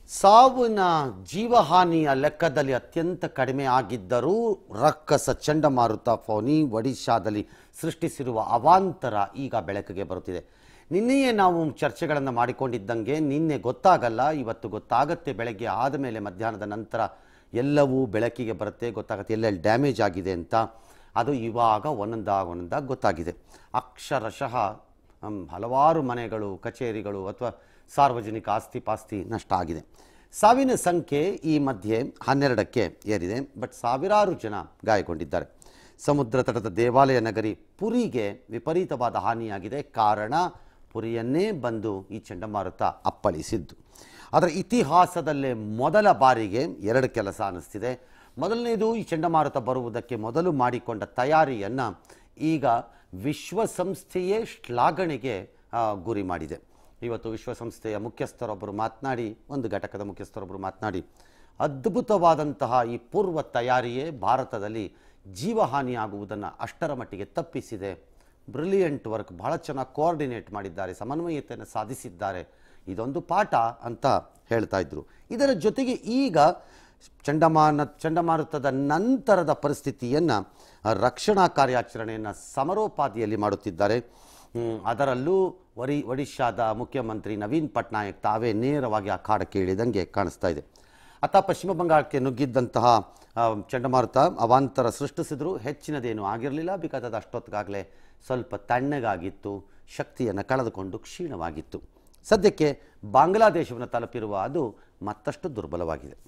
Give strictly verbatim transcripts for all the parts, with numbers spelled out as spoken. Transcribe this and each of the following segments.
ಸಾವಿನ ಜೀವಹಾನಿಯ ಲೆಕ್ಕದಲ್ಲಿ ಅತ್ಯಂತ ಕಡಿಮೆ ಆಗಿದ್ದರೂ ರಕ್ಕಸ ಚಂಡಮಾರುತ ಫೋನಿ ಒಡಿಶಾದಲ್ಲಿ ಸೃಷ್ಟಿಸಿರುವ ಅವಾಂತರ ಈಗ ಬೆಳಕಿಗೆ ಬರುತ್ತಿದೆ. ನಿನ್ನೆಯೇ ನಾವು ಚರ್ಚೆಗಳನ್ನು ಮಾಡಿಕೊಂಡಿದ್ದಂಗೆ ನಿನ್ನೆ ಗೊತ್ತಾಗಲ್ಲ, ಇವತ್ತು ಗೊತ್ತಾಗುತ್ತೆ. ಬೆಳಗ್ಗೆ ಆದ ಮೇಲೆ ಮಧ್ಯಾಹ್ನದ ನಂತರ ಎಲ್ಲವೂ ಬೆಳಕಿಗೆ ಬರುತ್ತೆ, ಗೊತ್ತಾಗುತ್ತೆ ಎಲ್ಲೆಲ್ಲಿ ಡ್ಯಾಮೇಜ್ ಆಗಿದೆ ಅಂತ. ಅದು ಇವಾಗ ಒಂದೊಂದಾಗ ಒಂದೊಂದಾಗಿ ಗೊತ್ತಾಗಿದೆ. ಅಕ್ಷರಶಃ ಹಲವಾರು ಮನೆಗಳು, ಕಚೇರಿಗಳು ಅಥವಾ ಸಾರ್ವಜನಿಕ ಆಸ್ತಿ ಪಾಸ್ತಿ ನಷ್ಟ ಆಗಿದೆ. ಸಾವಿನ ಸಂಖ್ಯೆ ಈ ಮಧ್ಯೆ ಹನ್ನೆರಡಕ್ಕೆ ಏರಿದೆ, ಬಟ್ ಸಾವಿರಾರು ಜನ ಗಾಯಗೊಂಡಿದ್ದಾರೆ. ಸಮುದ್ರ ತಟದ ದೇವಾಲಯ ನಗರಿ ಪುರಿಗೆ ವಿಪರೀತವಾದ ಹಾನಿಯಾಗಿದೆ. ಕಾರಣ ಪುರಿಯನ್ನೇ ಬಂದು ಈ ಚಂಡಮಾರುತ ಅಪ್ಪಳಿಸಿದ್ದು. ಅದರ ಇತಿಹಾಸದಲ್ಲೇ ಮೊದಲ ಬಾರಿಗೆ ಎರಡು ಕೆಲಸ ಅನ್ನಿಸ್ತಿದೆ. ಮೊದಲನೇದು, ಈ ಚಂಡಮಾರುತ ಬರುವುದಕ್ಕೆ ಮೊದಲು ಮಾಡಿಕೊಂಡ ತಯಾರಿಯನ್ನು ಈಗ ವಿಶ್ವಸಂಸ್ಥೆಯೇ ಶ್ಲಾಘನೆಗೆ ಗುರಿ ಮಾಡಿದೆ. ಇವತ್ತು ವಿಶ್ವಸಂಸ್ಥೆಯ ಮುಖ್ಯಸ್ಥರೊಬ್ಬರು ಮಾತನಾಡಿ, ಒಂದು ಘಟಕದ ಮುಖ್ಯಸ್ಥರೊಬ್ಬರು ಮಾತನಾಡಿ, ಅದ್ಭುತವಾದಂತಹ ಈ ಪೂರ್ವ ತಯಾರಿಯೇ ಭಾರತದಲ್ಲಿ ಜೀವಹಾನಿಯಾಗುವುದನ್ನು ಅಷ್ಟರ ಮಟ್ಟಿಗೆ ತಪ್ಪಿಸಿದೆ. ಬ್ರಿಲಿಯಂಟ್ ವರ್ಕ್, ಬಹಳ ಚೆನ್ನಾಗಿ ಕೋಆರ್ಡಿನೇಟ್ ಮಾಡಿದ್ದಾರೆ, ಸಮನ್ವಯತೆಯನ್ನು ಸಾಧಿಸಿದ್ದಾರೆ, ಇದೊಂದು ಪಾಠ ಅಂತ ಹೇಳ್ತಾ ಇದ್ರು. ಇದರ ಜೊತೆಗೆ ಈಗ ಚಂಡಮಾನ ಚಂಡಮಾರುತದ ನಂತರದ ಪರಿಸ್ಥಿತಿಯನ್ನು, ರಕ್ಷಣಾ ಕಾರ್ಯಾಚರಣೆಯನ್ನು ಸಮರೋಪಾದಿಯಲ್ಲಿ ಮಾಡುತ್ತಿದ್ದಾರೆ. ಅದರಲ್ಲೂ ಒರಿ ಒಡಿಶಾದ ಮುಖ್ಯಮಂತ್ರಿ ನವೀನ್ ಪಟ್ನಾಯಕ್ ತಾವೇ ನೇರವಾಗಿ ಆ ಕಾಡಕ್ಕೆ ಇಳಿದಂಗೆ ಕಾಣಿಸ್ತಾ ಇದೆ. ಅತ್ತ ಪಶ್ಚಿಮ ಬಂಗಾಳಕ್ಕೆ ನುಗ್ಗಿದ್ದಂತಹ ಚಂಡಮಾರುತ ಅವಾಂತರ ಸೃಷ್ಟಿಸಿದ್ರು. ಹೆಚ್ಚಿನದೇನು ಆಗಿರಲಿಲ್ಲ, ಬಿಕಾಸ್ ಅದು ಅಷ್ಟೊತ್ತಿಗಾಗಲೇ ಸ್ವಲ್ಪ ತಣ್ಣಗಾಗಿತ್ತು, ಶಕ್ತಿಯನ್ನು ಕಳೆದುಕೊಂಡು ಕ್ಷೀಣವಾಗಿತ್ತು. ಸದ್ಯಕ್ಕೆ ಬಾಂಗ್ಲಾದೇಶವನ್ನು ತಲುಪಿರುವ ಅದು ಮತ್ತಷ್ಟು ದುರ್ಬಲವಾಗಿದೆ.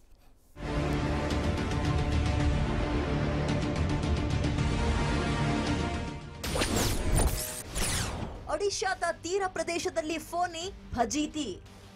ಒಡಿಶಾದ ತೀರ ಪ್ರದೇಶದಲ್ಲಿ ಫೋನಿ ಫಜೀತಿ.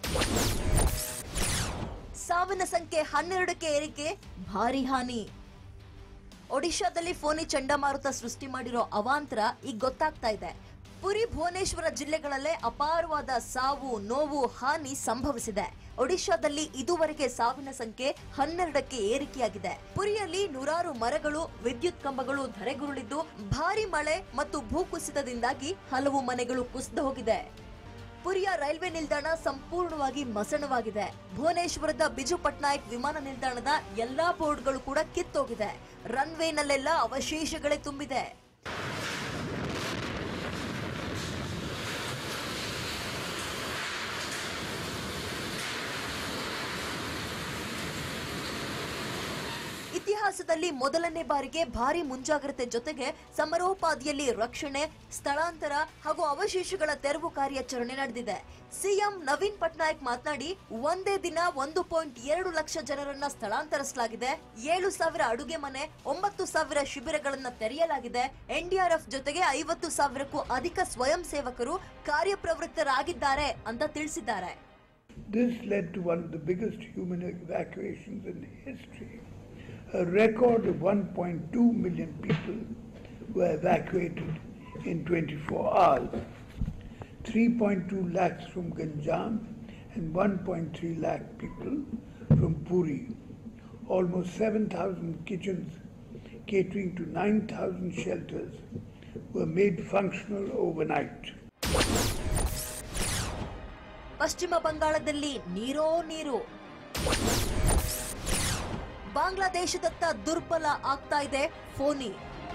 ಸಾವಿನ ಸಂಖ್ಯೆ ಹನ್ನೆರಡಕ್ಕೆ ಏರಿಕೆ, ಭಾರಿ ಹಾನಿ. ಒಡಿಶಾದಲ್ಲಿ ಫೋನಿ ಚಂಡಮಾರುತ ಸೃಷ್ಟಿ ಮಾಡಿರೋ ಅವಾಂತರ ಈಗ ಗೊತ್ತಾಗ್ತಾ ಇದೆ. ಪುರಿ, ಭುವನೇಶ್ವರ ಜಿಲ್ಲೆಗಳಲ್ಲೇ ಅಪಾರವಾದ ಸಾವು, ನೋವು, ಹಾನಿ ಸಂಭವಿಸಿದೆ. ಒಡಿಶಾದಲ್ಲಿ ಇದುವರೆಗೆ ಸಾವಿನ ಸಂಖ್ಯೆ ಹನ್ನೆರಡಕ್ಕೆ ಏರಿಕೆಯಾಗಿದೆ. ಪುರಿಯಲ್ಲಿ ನೂರಾರು ಮರಗಳು, ವಿದ್ಯುತ್ ಕಂಬಗಳು ಧರೆಗುರುಳಿದ್ದು, ಭಾರಿ ಮಳೆ ಮತ್ತು ಭೂಕುಸಿತದಿಂದಾಗಿ ಹಲವು ಮನೆಗಳು ಕುಸಿದು ಹೋಗಿದೆ. ಪುರಿಯ ರೈಲ್ವೆ ನಿಲ್ದಾಣ ಸಂಪೂರ್ಣವಾಗಿ ಮಸಣವಾಗಿದೆ. ಭುವನೇಶ್ವರದ ಬಿಜು ಪಟ್ನಾಯಕ್ ವಿಮಾನ ನಿಲ್ದಾಣದ ಎಲ್ಲಾ ಬೋರ್ಡ್ಗಳು ಕೂಡ ಕಿತ್ತೋಗಿದೆ. ರನ್ವೇನಲ್ಲೆಲ್ಲ ಅವಶೇಷಗಳೇ ತುಂಬಿದೆ. ಇತಿಹಾಸದಲ್ಲಿ ಮೊದಲನೇ ಬಾರಿಗೆ ಭಾರಿ ಮುಂಜಾಗ್ರತೆ ಜೊತೆಗೆ ಸಮರೋಪಾದಿಯಲ್ಲಿ ರಕ್ಷಣೆ, ಸ್ಥಳಾಂತರ ಹಾಗೂ ಅವಶೇಷಗಳ ತೆರವು ಕಾರ್ಯಾಚರಣೆ ನಡೆದಿದೆ. ಸಿಎಂ ನವೀನ್ ಪಟ್ನಾಯಕ್ ಮಾತನಾಡಿ, ಒಂದೇ ದಿನ ಒಂದು ಪಾಯಿಂಟ್ ಎರಡು ಲಕ್ಷ ಜನರನ್ನ ಸ್ಥಳಾಂತರಿಸಲಾಗಿದೆ. ಏಳು ಸಾವಿರ ಅಡುಗೆ ಮನೆ, ಒಂಬತ್ತು ಸಾವಿರ ಶಿಬಿರಗಳನ್ನ ತೆರೆಯಲಾಗಿದೆ. ಎನ್ಡಿಆರ್ಎಫ್ ಜೊತೆಗೆ ಐವತ್ತು ಸಾವಿರಕ್ಕೂ ಅಧಿಕ ಸ್ವಯಂ ಸೇವಕರು ಕಾರ್ಯಪ್ರವೃತ್ತರಾಗಿದ್ದಾರೆ ಅಂತ ತಿಳಿಸಿದ್ದಾರೆ. This led to one of the biggest human evacuations in history. A record of one point two million people were evacuated in twenty-four hours. three point two lakhs from Ganjam and one point three lakh people from Puri. Almost seven thousand kitchens catering to nine thousand shelters were made functional overnight. ಪಶ್ಚಿಮ ಬಂಗಾಳದಲ್ಲಿ ನೀರೋ ನೀರು. ಬಾಂಗ್ಲಾದೇಶದತ್ತ ದುರ್ಬಲ ಆಗ್ತಾ ಇದೆ ಫೋನಿ.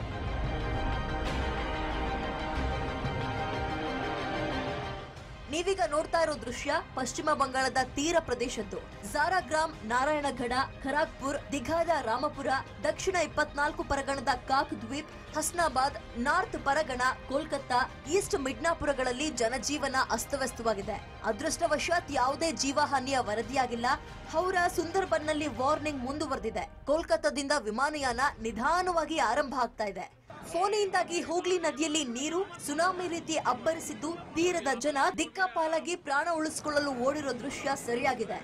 ನೀವೀಗ ನೋಡ್ತಾ ಇರೋ ದೃಶ್ಯ ಪಶ್ಚಿಮ ಬಂಗಾಳದ ತೀರ ಪ್ರದೇಶದ್ದು. ಝಾರಾಗ್ರಾಮ್, ನಾರಾಯಣಗಢ, ಖರಾಗ್ಪುರ್, ದಿಘಾದ ರಾಮಪುರ, ದಕ್ಷಿಣ ಇಪ್ಪತ್ನಾಲ್ಕು ಪರಗಣದ Kakdwip, Hasnabad, north Pargana, Kolkata, east ಮಿಡ್ನಾಪುರಗಳಲ್ಲಿ ಜನಜೀವನ ಅಸ್ತವ್ಯಸ್ತವಾಗಿದೆ. ಅದೃಷ್ಟವಶಾತ್ ಯಾವುದೇ ಜೀವಹಾನಿಯ ವರದಿಯಾಗಿಲ್ಲ. ಹೌರಾ, ಸುಂದರ್ಬನ್ನಲ್ಲಿ ವಾರ್ನಿಂಗ್ ಮುಂದುವರೆದಿದೆ. ಕೋಲ್ಕತ್ತಾದಿಂದ ವಿಮಾನಯಾನ ನಿಧಾನವಾಗಿ ಆರಂಭ ಆಗ್ತಾ ಇದೆ. ಫೋನಿಯಿಂದಾಗಿ ಹೂಗ್ಲಿ ನದಿಯಲ್ಲಿ ನೀರು ಸುನಾಮಿ ರೀತಿ ಅಬ್ಬರಿಸಿದ್ದು, ತೀರದ ಜನ ದಿಕ್ಕಾಪಾಲಾಗಿ ಪ್ರಾಣ ಉಳಿಸಿಕೊಳ್ಳಲು ಓಡಿರೋ ದೃಶ್ಯ ಸರಿಯಾಗಿದೆ.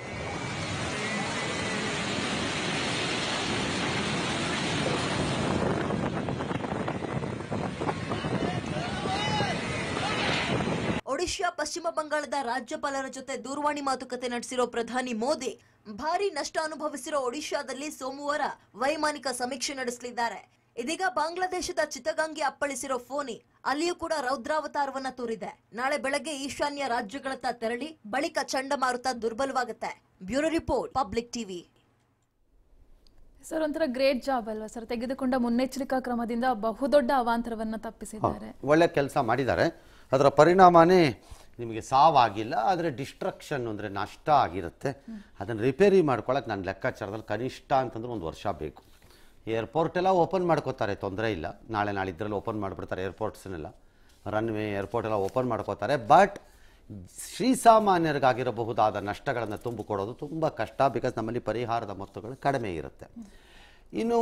ಒಡಿಶಾ, ಪಶ್ಚಿಮ ಬಂಗಾಳದ ರಾಜ್ಯಪಾಲರ ಜೊತೆ ದೂರವಾಣಿ ಮಾತುಕತೆ ನಡೆಸಿರೋ ಪ್ರಧಾನಿ ಮೋದಿ, ಭಾರಿ ನಷ್ಟ ಅನುಭವಿಸಿರೋ ಒಡಿಶಾದಲ್ಲಿ ಸೋಮವಾರ ವೈಮಾನಿಕ ಸಮೀಕ್ಷೆ ನಡೆಸಲಿದ್ದಾರೆ. ಇದೀಗ ಬಾಂಗ್ಲಾದೇಶದ ಚಿತ್ತಗಾಂಗ್ಗೆ ಅಪ್ಪಳಿಸಿರೋ ಫೋನಿ ಅಲ್ಲಿಯೂ ಕೂಡ ರೌದ್ರಾವತಾರವನ್ನ ತೋರಿದೆ. ನಾಳೆ ಬೆಳಗ್ಗೆ ಈಶಾನ್ಯ ರಾಜ್ಯಗಳತ್ತ ತೆರಳಿ ಬಳಿಕ ಚಂಡಮಾರುತ ದುರ್ಬಲವಾಗುತ್ತೆ. Bureau report, public TV. Sir, ಒಂಥರ ಗ್ರೇಟ್ ಜಾಬ್ ಅಲ್ವಾ ಸರ್? ತೆಗೆದುಕೊಂಡ ಮುನ್ನೆಚ್ಚರಿಕಾ ಕ್ರಮದಿಂದ ಬಹುದೊಡ್ಡ ಅವಾಂತರವನ್ನ ತಪ್ಪಿಸಿದ್ದಾರೆ. ಒಳ್ಳೆ ಕೆಲಸ ಮಾಡಿದ್ದಾರೆ. ಅದರ ಪರಿಣಾಮನೇ ನಿಮಗೆ ಸಾವಾಗಿಲ್ಲ, ಆದರೆ ಡಿಸ್ಟ್ರಕ್ಷನ್ ಅಂದರೆ ನಷ್ಟ ಆಗಿರುತ್ತೆ. ಅದನ್ನು ರಿಪೇರಿ ಮಾಡ್ಕೊಳ್ಳೋಕೆ ನನ್ನ ಲೆಕ್ಕಾಚಾರದಲ್ಲಿ ಕನಿಷ್ಠ ಅಂತಂದ್ರೆ ಒಂದು ವರ್ಷ ಬೇಕು. ಏರ್ಪೋರ್ಟ್ ಎಲ್ಲ ಓಪನ್ ಮಾಡ್ಕೋತಾರೆ, ತೊಂದರೆ ಇಲ್ಲ. ನಾಳೆ ನಾಳಿದ್ರಲ್ಲಿ ಓಪನ್ ಮಾಡಿಬಿಡ್ತಾರೆ ಏರ್ಪೋರ್ಟ್ಸ್ನೆಲ್ಲ, ರನ್ವೇ ಏರ್ಪೋರ್ಟ್ ಎಲ್ಲ ಓಪನ್ ಮಾಡ್ಕೋತಾರೆ. ಬಟ್ ಶ್ರೀಸಾಮಾನ್ಯರಿಗಾಗಿರಬಹುದಾದ ನಷ್ಟಗಳನ್ನು ತುಂಬಿಕೊಡೋದು ತುಂಬ ಕಷ್ಟ. ಬಿಕಾಸ್ ನಮ್ಮಲ್ಲಿ ಪರಿಹಾರದ ಮೊತ್ತಗಳು ಕಡಿಮೆ ಇರುತ್ತೆ. ಇನ್ನು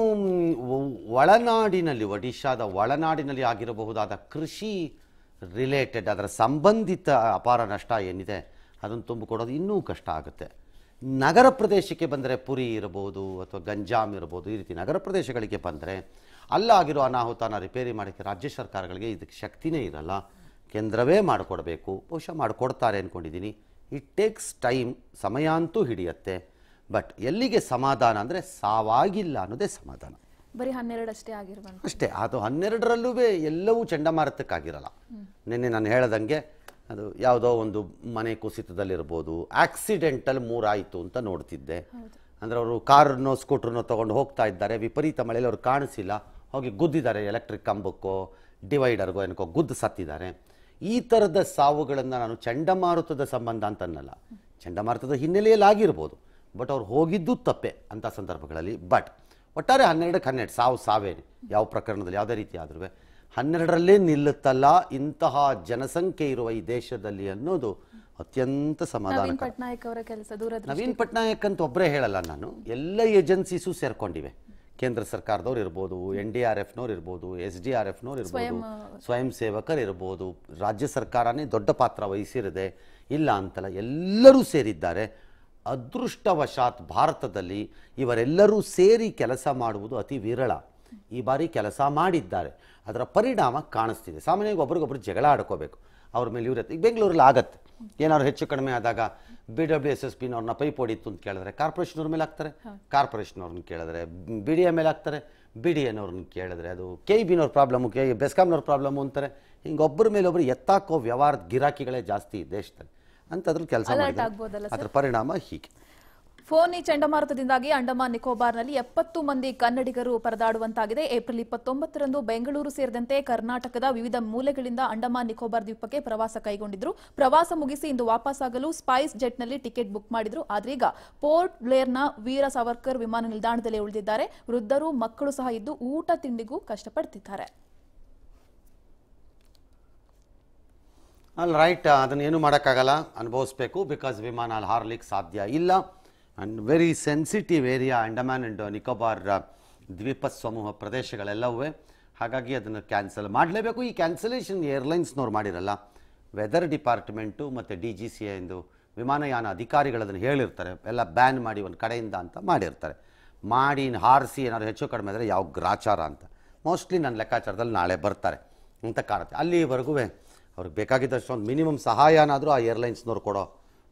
ಒಳನಾಡಿನಲ್ಲಿ, ಒಡಿಶಾದ ಒಳನಾಡಿನಲ್ಲಿ ಆಗಿರಬಹುದಾದ ಕೃಷಿ ರಿಲೇಟೆಡ್ ಅದರ ಸಂಬಂಧಿತ ಅಪಾರ ನಷ್ಟ ಏನಿದೆ ಅದನ್ನು ತುಂಬಿಕೊಡೋದು ಇನ್ನೂ ಕಷ್ಟ ಆಗುತ್ತೆ. ನಗರ ಪ್ರದೇಶಕ್ಕೆ ಬಂದರೆ ಪುರಿ ಇರ್ಬೋದು ಅಥವಾ ಗಂಜಾಮ್ ಇರ್ಬೋದು, ಈ ರೀತಿ ನಗರ ಪ್ರದೇಶಗಳಿಗೆ ಬಂದರೆ ಅಲ್ಲಾಗಿರೋ ಅನಾಹುತನ ರಿಪೇರಿ ಮಾಡೋಕ್ಕೆ ರಾಜ್ಯ ಸರ್ಕಾರಗಳಿಗೆ ಇದಕ್ಕೆ ಶಕ್ತಿನೇ ಇರಲ್ಲ. ಕೇಂದ್ರವೇ ಮಾಡಿಕೊಡ್ಬೇಕು. ಬಹುಶಃ ಮಾಡಿಕೊಡ್ತಾರೆ ಅಂದ್ಕೊಂಡಿದ್ದೀನಿ. ಇಟ್ ಟೇಕ್ಸ್ ಟೈಮ್, ಸಮಯ ಅಂತೂ ಹಿಡಿಯುತ್ತೆ. ಬಟ್ ಎಲ್ಲಿಗೆ ಸಮಾಧಾನ ಅಂದರೆ ಸಾವಾಗಿಲ್ಲ ಅನ್ನೋದೇ ಸಮಾಧಾನ. ಬರೀ ಹನ್ನೆರಡಷ್ಟೇ ಆಗಿರುವಂತ ಅಷ್ಟೇ. ಅದು ಹನ್ನೆರಡರಲ್ಲೂ ಎಲ್ಲವೂ ಚಂಡಮಾರುತಕ್ಕಾಗಿರಲ್ಲ. ನಿನ್ನೆ ನಾನು ಹೇಳ್ದಂಗೆ ಅದು ಯಾವುದೋ ಒಂದು ಮನೆ ಕುಸಿತದಲ್ಲಿರ್ಬೋದು, ಆಕ್ಸಿಡೆಂಟಲ್ ಮೂರಾಯಿತು ಅಂತ ನೋಡ್ತಿದ್ದೆ. ಅಂದರೆ ಅವರು ಕಾರನ್ನೋ ಸ್ಕೂಟ್ರನ್ನೋ ತೊಗೊಂಡು ಹೋಗ್ತಾ ಇದ್ದಾರೆ, ವಿಪರೀತ ಮಳೆಯಲ್ಲಿ ಅವ್ರು ಕಾಣಿಸಿಲ್ಲ, ಹೋಗಿ ಗುದ್ದಿದ್ದಾರೆ ಎಲೆಕ್ಟ್ರಿಕ್ ಕಂಬಕ್ಕೋ ಡಿವೈಡರ್ಗೋ ಏನಕ್ಕೋ ಗುದ್ದು ಸತ್ತಿದ್ದಾರೆ. ಈ ಥರದ ಸಾವುಗಳನ್ನು ನಾನು ಚಂಡಮಾರುತದ ಸಂಬಂಧ ಅಂತನ್ನಲ್ಲ, ಚಂಡಮಾರುತದ ಹಿನ್ನೆಲೆಯಲ್ಲಿ ಆಗಿರ್ಬೋದು. ಬಟ್ ಅವ್ರು ಹೋಗಿದ್ದು ತಪ್ಪೆ ಅಂಥ ಸಂದರ್ಭಗಳಲ್ಲಿ. ಬಟ್ ಒಟ್ಟಾರೆ ಹನ್ನೆರಡಕ್ಕೆ ಹನ್ನೆರಡು ಸಾವು ಸಾವೇನೆ, ಯಾವ ಪ್ರಕರಣದಲ್ಲಿ ಯಾವುದೇ ರೀತಿ ಆದ್ರೂ ಹನ್ನೆರಡರಲ್ಲೇ ನಿಲ್ಲುತ್ತಲ್ಲ ಇಂತಹ ಜನಸಂಖ್ಯೆ ಇರುವ ಈ ದೇಶದಲ್ಲಿ ಅನ್ನೋದು ಅತ್ಯಂತ ಸಮಾಧಾನ. ಪಟ್ನಾಯಕ್ ಅವರ ಕೆಲಸ ದೂರ ನವೀನ್ ಪಟ್ನಾಯಕ್ ಅಂತ ಒಬ್ಬರೇ ಹೇಳಲ್ಲ ನಾನು, ಎಲ್ಲ ಏಜೆನ್ಸೀಸು ಸೇರ್ಕೊಂಡಿವೆ. ಕೇಂದ್ರ ಸರ್ಕಾರದವ್ರು ಇರ್ಬೋದು, ಎನ್ ಡಿ ಆರ್ ಎಫ್ನವ್ರು ಇರ್ಬೋದು, ಎಸ್ ಡಿ ಆರ್ ಎಫ್ನವ್ರು ಇರ್ಬೋದು, ಸ್ವಯಂ ಸೇವಕರು ಇರ್ಬೋದು, ರಾಜ್ಯ ಸರ್ಕಾರನೇ ದೊಡ್ಡ ಪಾತ್ರ ವಹಿಸಿರದೆ ಇಲ್ಲ ಅಂತಲ್ಲ, ಎಲ್ಲರೂ ಸೇರಿದ್ದಾರೆ. ಅದೃಷ್ಟವಶಾತ್ ಭಾರತದಲ್ಲಿ ಇವರೆಲ್ಲರೂ ಸೇರಿ ಕೆಲಸ ಮಾಡುವುದು ಅತಿ ವಿರಳ. ಈ ಬಾರಿ ಕೆಲಸ ಮಾಡಿದ್ದಾರೆ, ಅದರ ಪರಿಣಾಮ ಕಾಣಿಸ್ತಿದೆ. ಸಾಮಾನ್ಯವಾಗಿ ಒಬ್ರಿಗೊಬ್ರು ಜಗಳ ಆಡ್ಕೋಬೇಕು, ಅವ್ರ ಮೇಲೆ ಇವ್ರತ್ತೆ. ಈಗ ಬೆಂಗಳೂರಲ್ಲಿ ಆಗತ್ತೆ, ಏನಾದ್ರು ಹೆಚ್ಚು ಕಡಿಮೆ ಆದಾಗ ಬಿ ಡಬ್ಲ್ಯೂ ಎಸ್ ಎಸ್ ಪಿನವ್ರನ್ನ ಪೈಪ್ ಹೊಡಿತು ಅಂತ ಕೇಳಿದ್ರೆ ಕಾರ್ಪೊರೇಷನ್ ಅವ್ರ ಮೇಲೆ ಹಾಕ್ತಾರೆ, ಕಾರ್ಪೊರೇಷನ್ ಅವ್ರನ್ನ ಕೇಳಿದ್ರೆ ಬಿ ಡಿ ಎ ಮೇಲೆ ಹಾಕ್ತಾರೆ, ಬಿ ಡಿ ಎನವ್ರನ್ನ ಕೇಳಿದ್ರೆ ಅದು ಕೆ ಇ ಬಿನವ್ರ ಪ್ರಾಬ್ಲಮ್ಮು, ಕೆ ಬೆಸ್ಕಾಮ್ನವ್ರ ಪ್ರಾಬ್ಲಮ್ಮು ಅಂತಾರೆ. ಹಿಂಗೆ ಒಬ್ಬರ ಮೇಲೆ ಒಬ್ಬರು ಎತ್ತಾಕೋ ವ್ಯವಹಾರದ ಗಿರಾಕಿಗಳೇ ಜಾಸ್ತಿ ದೇಶದಲ್ಲಿ ಅಂತದ್ರಲ್ಲಿ ಕೆಲಸ ಮಾಡಿದ್ದಾರೆ. ಅದರ ಪರಿಣಾಮ ಹೀಗೆ. ಫೋನಿ ಚಂಡಮಾರುತದಿಂದಾಗಿ ಅಂಡಮಾನ್ ನಿಕೋಬಾರ್ನಲ್ಲಿ ಎಪ್ಪತ್ತು ಮಂದಿ ಕನ್ನಡಿಗರು ಪರದಾಡುವಂತಾಗಿದೆ. ಏಪ್ರಿಲ್ ಇಪ್ಪತ್ತೊಂಬತ್ತರಂದು ಬೆಂಗಳೂರು ಸೇರಿದಂತೆ ಕರ್ನಾಟಕದ ವಿವಿಧ ಮೂಲೆಗಳಿಂದ ಅಂಡಮಾನ್ ನಿಕೋಬಾರ್ ದ್ವೀಪಕ್ಕೆ ಪ್ರವಾಸ ಕೈಗೊಂಡಿದ್ರು. ಪ್ರವಾಸ ಮುಗಿಸಿ ಇಂದು ವಾಪಸ್ಸಾಗಲು ಸ್ಪೈಸ್ ಜೆಟ್ನಲ್ಲಿ ಟಿಕೆಟ್ ಬುಕ್ ಮಾಡಿದ್ರು. ಆದ್ರೀಗ ಪೋರ್ಟ್ ಬ್ಲೇರ್ನ ವೀರ ಸಾವರ್ಕರ್ ವಿಮಾನ ನಿಲ್ದಾಣದಲ್ಲಿ ಉಳಿದಿದ್ದಾರೆ. ವೃದ್ಧರು, ಮಕ್ಕಳು ಸಹ ಇದ್ದು ಊಟ ತಿಂಡಿಗೂ ಕಷ್ಟಪಡ್ತಿದ್ದಾರೆ. ಅಲ್ಲಿ ರೈಟ್, ಅದನ್ನೇನು ಮಾಡೋಕ್ಕಾಗಲ್ಲ, ಅನುಭವಿಸ್ಬೇಕು. ಬಿಕಾಸ್ ವಿಮಾನ ಅಲ್ಲಿ ಹಾರ್ಲಿಕ್ಕೆ ಸಾಧ್ಯ ಇಲ್ಲ. And very sensitive area Andaman and Nicobar ದ್ವೀಪ ಸಮೂಹ ಪ್ರದೇಶಗಳೆಲ್ಲವೇ. ಹಾಗಾಗಿ ಅದನ್ನು ಕ್ಯಾನ್ಸಲ್ ಮಾಡಲೇಬೇಕು. ಈ ಕ್ಯಾನ್ಸಲೇಷನ್ ಏರ್ಲೈನ್ಸ್ನವ್ರು ಮಾಡಿರಲ್ಲ, ವೆದರ್ ಡಿಪಾರ್ಟ್ಮೆಂಟು ಮತ್ತು ಡಿ ಜಿ ಸಿ ಎಂದು ವಿಮಾನಯಾನ ಅಧಿಕಾರಿಗಳು ಅದನ್ನು ಹೇಳಿರ್ತಾರೆ, ಎಲ್ಲ ಬ್ಯಾನ್ ಮಾಡಿ ಒಂದು ಕಡೆಯಿಂದ ಅಂತ ಮಾಡಿರ್ತಾರೆ. ಮಾಡಿ ಹಾರಿಸಿ ಏನಾದ್ರು ಹೆಚ್ಚು ಕಡಿಮೆ ಆದರೆ ಯಾವ ಗ್ರಾಚಾರ ಅಂತ ಮೋಸ್ಟ್ಲಿ ನನ್ನ ಲೆಕ್ಕಾಚಾರದಲ್ಲಿ ನಾಳೆ ಬರ್ತಾರೆ ಅಂತ ಕಾಣುತ್ತೆ. ಅಲ್ಲಿವರೆಗೂ ಅವ್ರಿಗೆ ಬೇಕಾಗಿದ್ದಷ್ಟು ಒಂದು ಮಿನಿಮಮ್ ಸಹಾಯನಾದರೂ ಆ ಏರ್ಲೈನ್ಸ್ನವ್ರು ಕೊಡೋ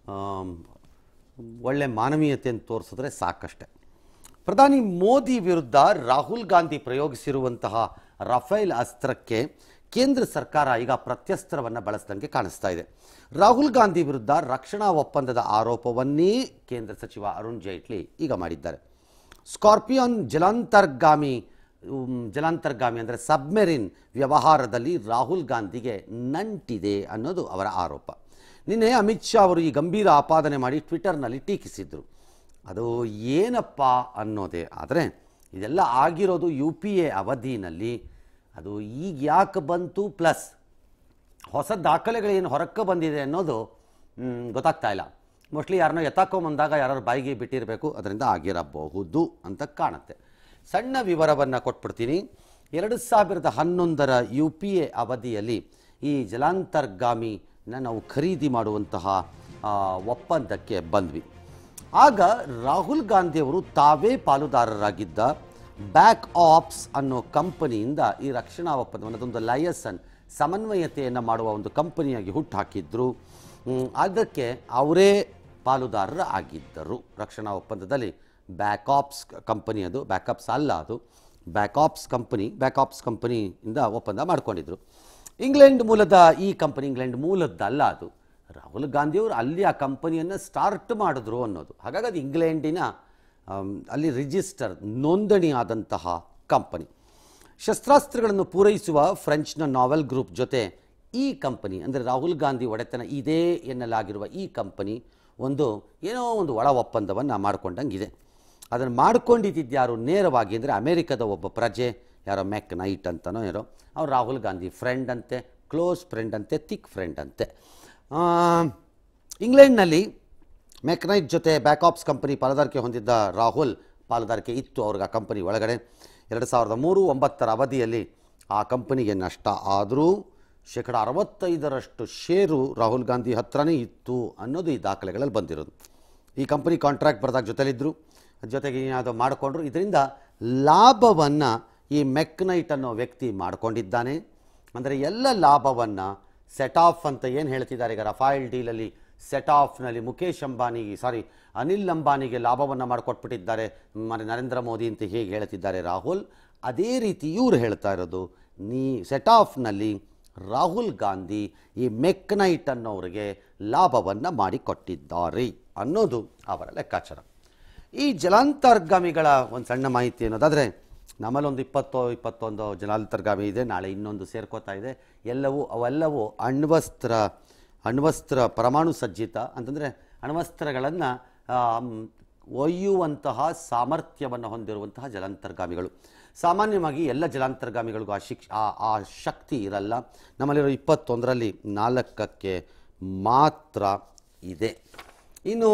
ಒಳ್ಳೆ ಮಾನವೀಯತೆಯನ್ನು ತೋರಿಸಿದ್ರೆ ಸಾಕಷ್ಟೆ. ಪ್ರಧಾನಿ ಮೋದಿ ವಿರುದ್ಧ ರಾಹುಲ್ ಗಾಂಧಿ ಪ್ರಯೋಗಿಸಿರುವಂತಹ ರಫೇಲ್ ಅಸ್ತ್ರಕ್ಕೆ ಕೇಂದ್ರ ಸರ್ಕಾರ ಈಗ ಪ್ರತ್ಯಸ್ತ್ರವನ್ನು ಬಳಸಿದಂಗೆ ಕಾಣಿಸ್ತಾ ಇದೆ. ರಾಹುಲ್ ಗಾಂಧಿ ವಿರುದ್ಧ ರಕ್ಷಣಾ ಒಪ್ಪಂದದ ಆರೋಪವನ್ನೇ ಕೇಂದ್ರ ಸಚಿವ ಅರುಣ್ ಜೇಟ್ಲಿ ಈಗ ಮಾಡಿದ್ದಾರೆ. ಸ್ಕಾರ್ಪಿಯಾನ್ ಜಲಾಂತರ್ಗಾಮಿ ಜಲಾಂತರ್ಗಾಮಿ ಅಂದರೆ ಸಬ್ಮೆರಿನ್ ವ್ಯವಹಾರದಲ್ಲಿ ರಾಹುಲ್ ಗಾಂಧಿಗೆ ನಂಟಿದೆ ಅನ್ನೋದು ಅವರ ಆರೋಪ. ನಿನ್ನೆ ಅಮಿತ್ ಶಾ ಅವರು ಈ ಗಂಭೀರ ಆಪಾದನೆ ಮಾಡಿ ಟ್ವಿಟರ್ನಲ್ಲಿ ಟೀಕಿಸಿದ್ರು. ಅದು ಏನಪ್ಪ ಅನ್ನೋದೇ ಆದರೆ ಇದೆಲ್ಲ ಆಗಿರೋದು ಯು ಪಿ ಎ ಅವಧಿನಲ್ಲಿ. ಅದು ಈಗ ಯಾಕೆ ಬಂತು, ಪ್ಲಸ್ ಹೊಸ ದಾಖಲೆಗಳೇನು ಹೊರಕ್ಕೆ ಬಂದಿದೆ ಅನ್ನೋದು ಗೊತ್ತಾಗ್ತಾ ಇಲ್ಲ. ಮೋಸ್ಟ್ಲಿ ಯಾರನ್ನೋ ಎತ್ತಾಕೊಂಬಂದಾಗ ಯಾರು ಬಾಯಿಗೆ ಬಿಟ್ಟಿರಬೇಕು, ಅದರಿಂದ ಆಗಿರಬಹುದು ಅಂತ ಕಾಣುತ್ತೆ. ಸಣ್ಣ ವಿವರವನ್ನು ಕೊಟ್ಬಿಡ್ತೀನಿ. ಎರಡು ಸಾವಿರದ ಹನ್ನೊಂದರ ಯು ಪಿ ಎ ಅವಧಿಯಲ್ಲಿ ಈ ಜಲಾಂತರ್ಗಾಮಿನ ನಾವು ಖರೀದಿ ಮಾಡುವಂತಹ ಒಪ್ಪಂದಕ್ಕೆ ಬಂದ್ವಿ. ಆಗ ರಾಹುಲ್ ಗಾಂಧಿಯವರು ತಾವೇ ಪಾಲುದಾರರಾಗಿದ್ದ ಬ್ಯಾಕ್ ಆಪ್ಸ್ ಅನ್ನೋ ಕಂಪನಿಯಿಂದ ಈ ರಕ್ಷಣಾ ಒಪ್ಪಂದವನ್ನು, ಅದೊಂದು ಲಯಸನ್ ಸಮನ್ವಯತೆಯನ್ನು ಮಾಡುವ ಒಂದು ಕಂಪನಿಯಾಗಿ ಹುಟ್ಟು ಹಾಕಿದ್ರು. ಅದಕ್ಕೆ ಅವರೇ ಪಾಲುದಾರರು ಆಗಿದ್ದರು. ರಕ್ಷಣಾ ಒಪ್ಪಂದದಲ್ಲಿ ಬ್ಯಾಕಾಪ್ಸ್ ಕಂಪನಿ, ಅದು ಬ್ಯಾಕಪ್ಸ್ ಅಲ್ಲ, ಅದು ಬ್ಯಾಕಾಪ್ಸ್ ಕಂಪನಿ ಬ್ಯಾಕಾಪ್ಸ್ ಕಂಪನಿಯಿಂದ ಒಪ್ಪಂದ ಮಾಡಿಕೊಂಡಿದ್ರು. ಇಂಗ್ಲೆಂಡ್ ಮೂಲದ ಈ ಕಂಪನಿ ಇಂಗ್ಲೆಂಡ್ ಮೂಲದ್ದಲ್ಲ, ಅದು ರಾಹುಲ್ ಗಾಂಧಿಯವರು ಅಲ್ಲಿ ಆ ಕಂಪನಿಯನ್ನು ಸ್ಟಾರ್ಟ್ ಮಾಡಿದ್ರು ಅನ್ನೋದು. ಹಾಗಾಗಿ ಅದು ಇಂಗ್ಲೆಂಡಿನ ಅಲ್ಲಿ ರಿಜಿಸ್ಟರ್ ನೋಂದಣಿ ಆದಂತಹ ಕಂಪನಿ. ಶಸ್ತ್ರಾಸ್ತ್ರಗಳನ್ನು ಪೂರೈಸುವ ಫ್ರೆಂಚ್ನ ನಾವೆಲ್ ಗ್ರೂಪ್ ಜೊತೆ ಈ ಕಂಪನಿ ಅಂದರೆ ರಾಹುಲ್ ಗಾಂಧಿ ಒಡೆತನ ಇದೆ ಎನ್ನಲಾಗಿರುವ ಈ ಕಂಪನಿ ಒಂದು ಏನೋ ಒಂದು ಒಳ ಒಪ್ಪಂದವನ್ನು ಮಾಡಿಕೊಂಡಂಗಿದೆ. ಅದನ್ನು ಮಾಡ್ಕೊಂಡಿದ್ದು ಯಾರು ನೇರವಾಗಿ ಅಂದರೆ ಅಮೇರಿಕದ ಒಬ್ಬ ಪ್ರಜೆ, ಯಾರೋ ಮೆಕ್ ನೈಟ್ ಅಂತನೋ ಯಾರೋ, ಅವ್ರು ರಾಹುಲ್ ಗಾಂಧಿ ಫ್ರೆಂಡ್ ಅಂತೆ, ಕ್ಲೋಸ್ ಫ್ರೆಂಡ್ ಅಂತೆ, ಥಿಕ್ ಫ್ರೆಂಡ್ ಅಂತೆ. ಇಂಗ್ಲೆಂಡ್ನಲ್ಲಿ ಮೆಕ್ನೈಟ್ ಜೊತೆ ಬ್ಯಾಕಾಪ್ಸ್ ಕಂಪನಿ ಪಾಲುದಾರಿಕೆ ಹೊಂದಿದ್ದ ರಾಹುಲ್ ಪಾಲುದಾರಿಕೆ ಇತ್ತು ಅವ್ರಿಗೆ ಆ ಕಂಪನಿ ಒಳಗಡೆ. ಎರಡು ಸಾವಿರದ ಮೂರು ಒಂಬತ್ತರ ಅವಧಿಯಲ್ಲಿ ಆ ಕಂಪನಿಗೆ ನಷ್ಟ ಆದರೂ ಶೇಕಡ ಅರವತ್ತೈದರಷ್ಟು ಷೇರು ರಾಹುಲ್ ಗಾಂಧಿ ಹತ್ರನೇ ಇತ್ತು ಅನ್ನೋದು ಈ ದಾಖಲೆಗಳಲ್ಲಿ ಬಂದಿರೋದು. ಈ ಕಂಪನಿ ಕಾಂಟ್ರಾಕ್ಟ್ ಬರೆದಾಗ ಜೊತೆಲಿದ್ದರು, ಜೊತೆಗೆ ಏನಾದರೂ ಮಾಡಿಕೊಂಡ್ರು. ಇದರಿಂದ ಲಾಭವನ್ನು ಈ ಮೆಕ್ನೈಟ್ ಅನ್ನೋ ವ್ಯಕ್ತಿ ಮಾಡಿಕೊಂಡಿದ್ದಾನೆ. ಅಂದರೆ ಎಲ್ಲ ಲಾಭವನ್ನು ಸೆಟ್ ಆಫ್ ಅಂತ ಏನು ಹೇಳ್ತಿದ್ದಾರೆ ಈಗ ರಫಾಯಲ್ ಡೀಲಲ್ಲಿ ಸೆಟ್ ಆಫ್ನಲ್ಲಿ ಮುಖೇಶ್ ಅಂಬಾನಿಗೆ ಸಾರಿ ಅನಿಲ್ ಅಂಬಾನಿಗೆ ಲಾಭವನ್ನು ಮಾಡಿಕೊಟ್ಬಿಟ್ಟಿದ್ದಾರೆ మరి ನರೇಂದ್ರ ಮೋದಿ ಅಂತ ಹೇಗೆ ಹೇಳ್ತಿದ್ದಾರೆ ರಾಹುಲ್, ಅದೇ ರೀತಿ ಇವರು ಹೇಳ್ತಾ ಇರೋದು ನೀ ಸೆಟ್ ಆಫ್ನಲ್ಲಿ ರಾಹುಲ್ ಗಾಂಧಿ ಈ ಮೆಕ್ನೈಟ್ ಅನ್ನೋರಿಗೆ ಲಾಭವನ್ನು ಮಾಡಿಕೊಟ್ಟಿದ್ದಾರೆ ಅನ್ನೋದು ಅವರ ಲೆಕ್ಕಾಚಾರ. ಈ ಜಲಾಂತರ್ಗಾಮಿಗಳ ಒಂದು ಸಣ್ಣ ಮಾಹಿತಿ ಅನ್ನೋದಾದರೆ ನಮ್ಮಲ್ಲೊಂದು ಇಪ್ಪತ್ತೋ ಇಪ್ಪತ್ತೊಂದು ಜಲಾಂತರ್ಗಾಮಿ ಇದೆ, ನಾಳೆ ಇನ್ನೊಂದು ಸೇರ್ಕೋತಾ ಇದೆ. ಎಲ್ಲವೂ ಅವೆಲ್ಲವೂ ಅಣ್ವಸ್ತ್ರ ಅಣ್ವಸ್ತ್ರ ಪರಮಾಣು ಸಜ್ಜಿತ ಅಂತಂದರೆ ಅಣ್ವಸ್ತ್ರಗಳನ್ನು ಒಯ್ಯುವಂತಹ ಸಾಮರ್ಥ್ಯವನ್ನು ಹೊಂದಿರುವಂತಹ ಜಲಾಂತರ್ಗಾಮಿಗಳು. ಸಾಮಾನ್ಯವಾಗಿ ಎಲ್ಲ ಜಲಾಂತರ್ಗಾಮಿಗಳಿಗೂ ಆ ಶಿಕ್ಷ ಆ ಆ ಶಕ್ತಿ ಇರಲ್ಲ. ನಮ್ಮಲ್ಲಿರೋ ಇಪ್ಪತ್ತೊಂದರಲ್ಲಿ ನಾಲ್ಕಕ್ಕೆ ಮಾತ್ರ ಇದೆ. ಇನ್ನು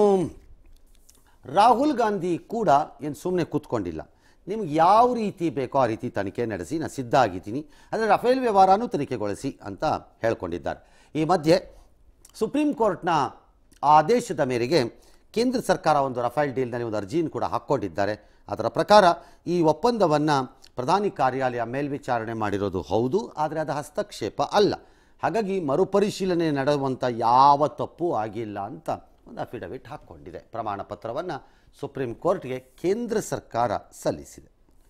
ರಾಹುಲ್ ಗಾಂಧಿ ಕೂಡ ಏನು ಸುಮ್ಮನೆ ಕೂತ್ಕೊಂಡಿಲ್ಲ, ನಿಮ್ಗೆ ಯಾವ ರೀತಿ ಬೇಕೋ ಆ ರೀತಿ ತನಿಖೆ ನಡೆಸಿ ನಾನು ಸಿದ್ಧ ಆಗಿದ್ದೀನಿ, ಅಂದರೆ ರಫೇಲ್ ವ್ಯವಹಾರನೂ ತನಿಖೆಗೊಳಿಸಿ ಅಂತ ಹೇಳ್ಕೊಂಡಿದ್ದಾರೆ. ಈ ಮಧ್ಯೆ ಸುಪ್ರೀಂ ಕೋರ್ಟ್ನ ಆದೇಶದ ಮೇರೆಗೆ ಕೇಂದ್ರ ಸರ್ಕಾರ ಒಂದು ರಫೇಲ್ ಡೀಲ್ನಲ್ಲಿ ಒಂದು ಅರ್ಜಿಯನ್ನು ಕೂಡ ಹಾಕ್ಕೊಂಡಿದ್ದಾರೆ. ಅದರ ಪ್ರಕಾರ ಈ ಒಪ್ಪಂದವನ್ನು ಪ್ರಧಾನಿ ಕಾರ್ಯಾಲಯ ಮೇಲ್ವಿಚಾರಣೆ ಮಾಡಿರೋದು ಹೌದು, ಆದರೆ ಅದು ಹಸ್ತಕ್ಷೇಪ ಅಲ್ಲ. ಹಾಗಾಗಿ ಮರುಪರಿಶೀಲನೆ ನಡೆಯುವಂಥ ಯಾವ ತಪ್ಪು ಆಗಿಲ್ಲ ಅಂತ ಒಂದು ಅಫಿಡವಿಟ್ ಹಾಕ್ಕೊಂಡಿದೆ. ಪ್ರಮಾಣ ಪತ್ರವನ್ನು ಸುಪ್ರೀಂ ಕೋರ್ಟ್ಗೆ ಕೇಂದ್ರ ಸರ್ಕಾರ ಸಲ್ಲಿಸಿದೆ.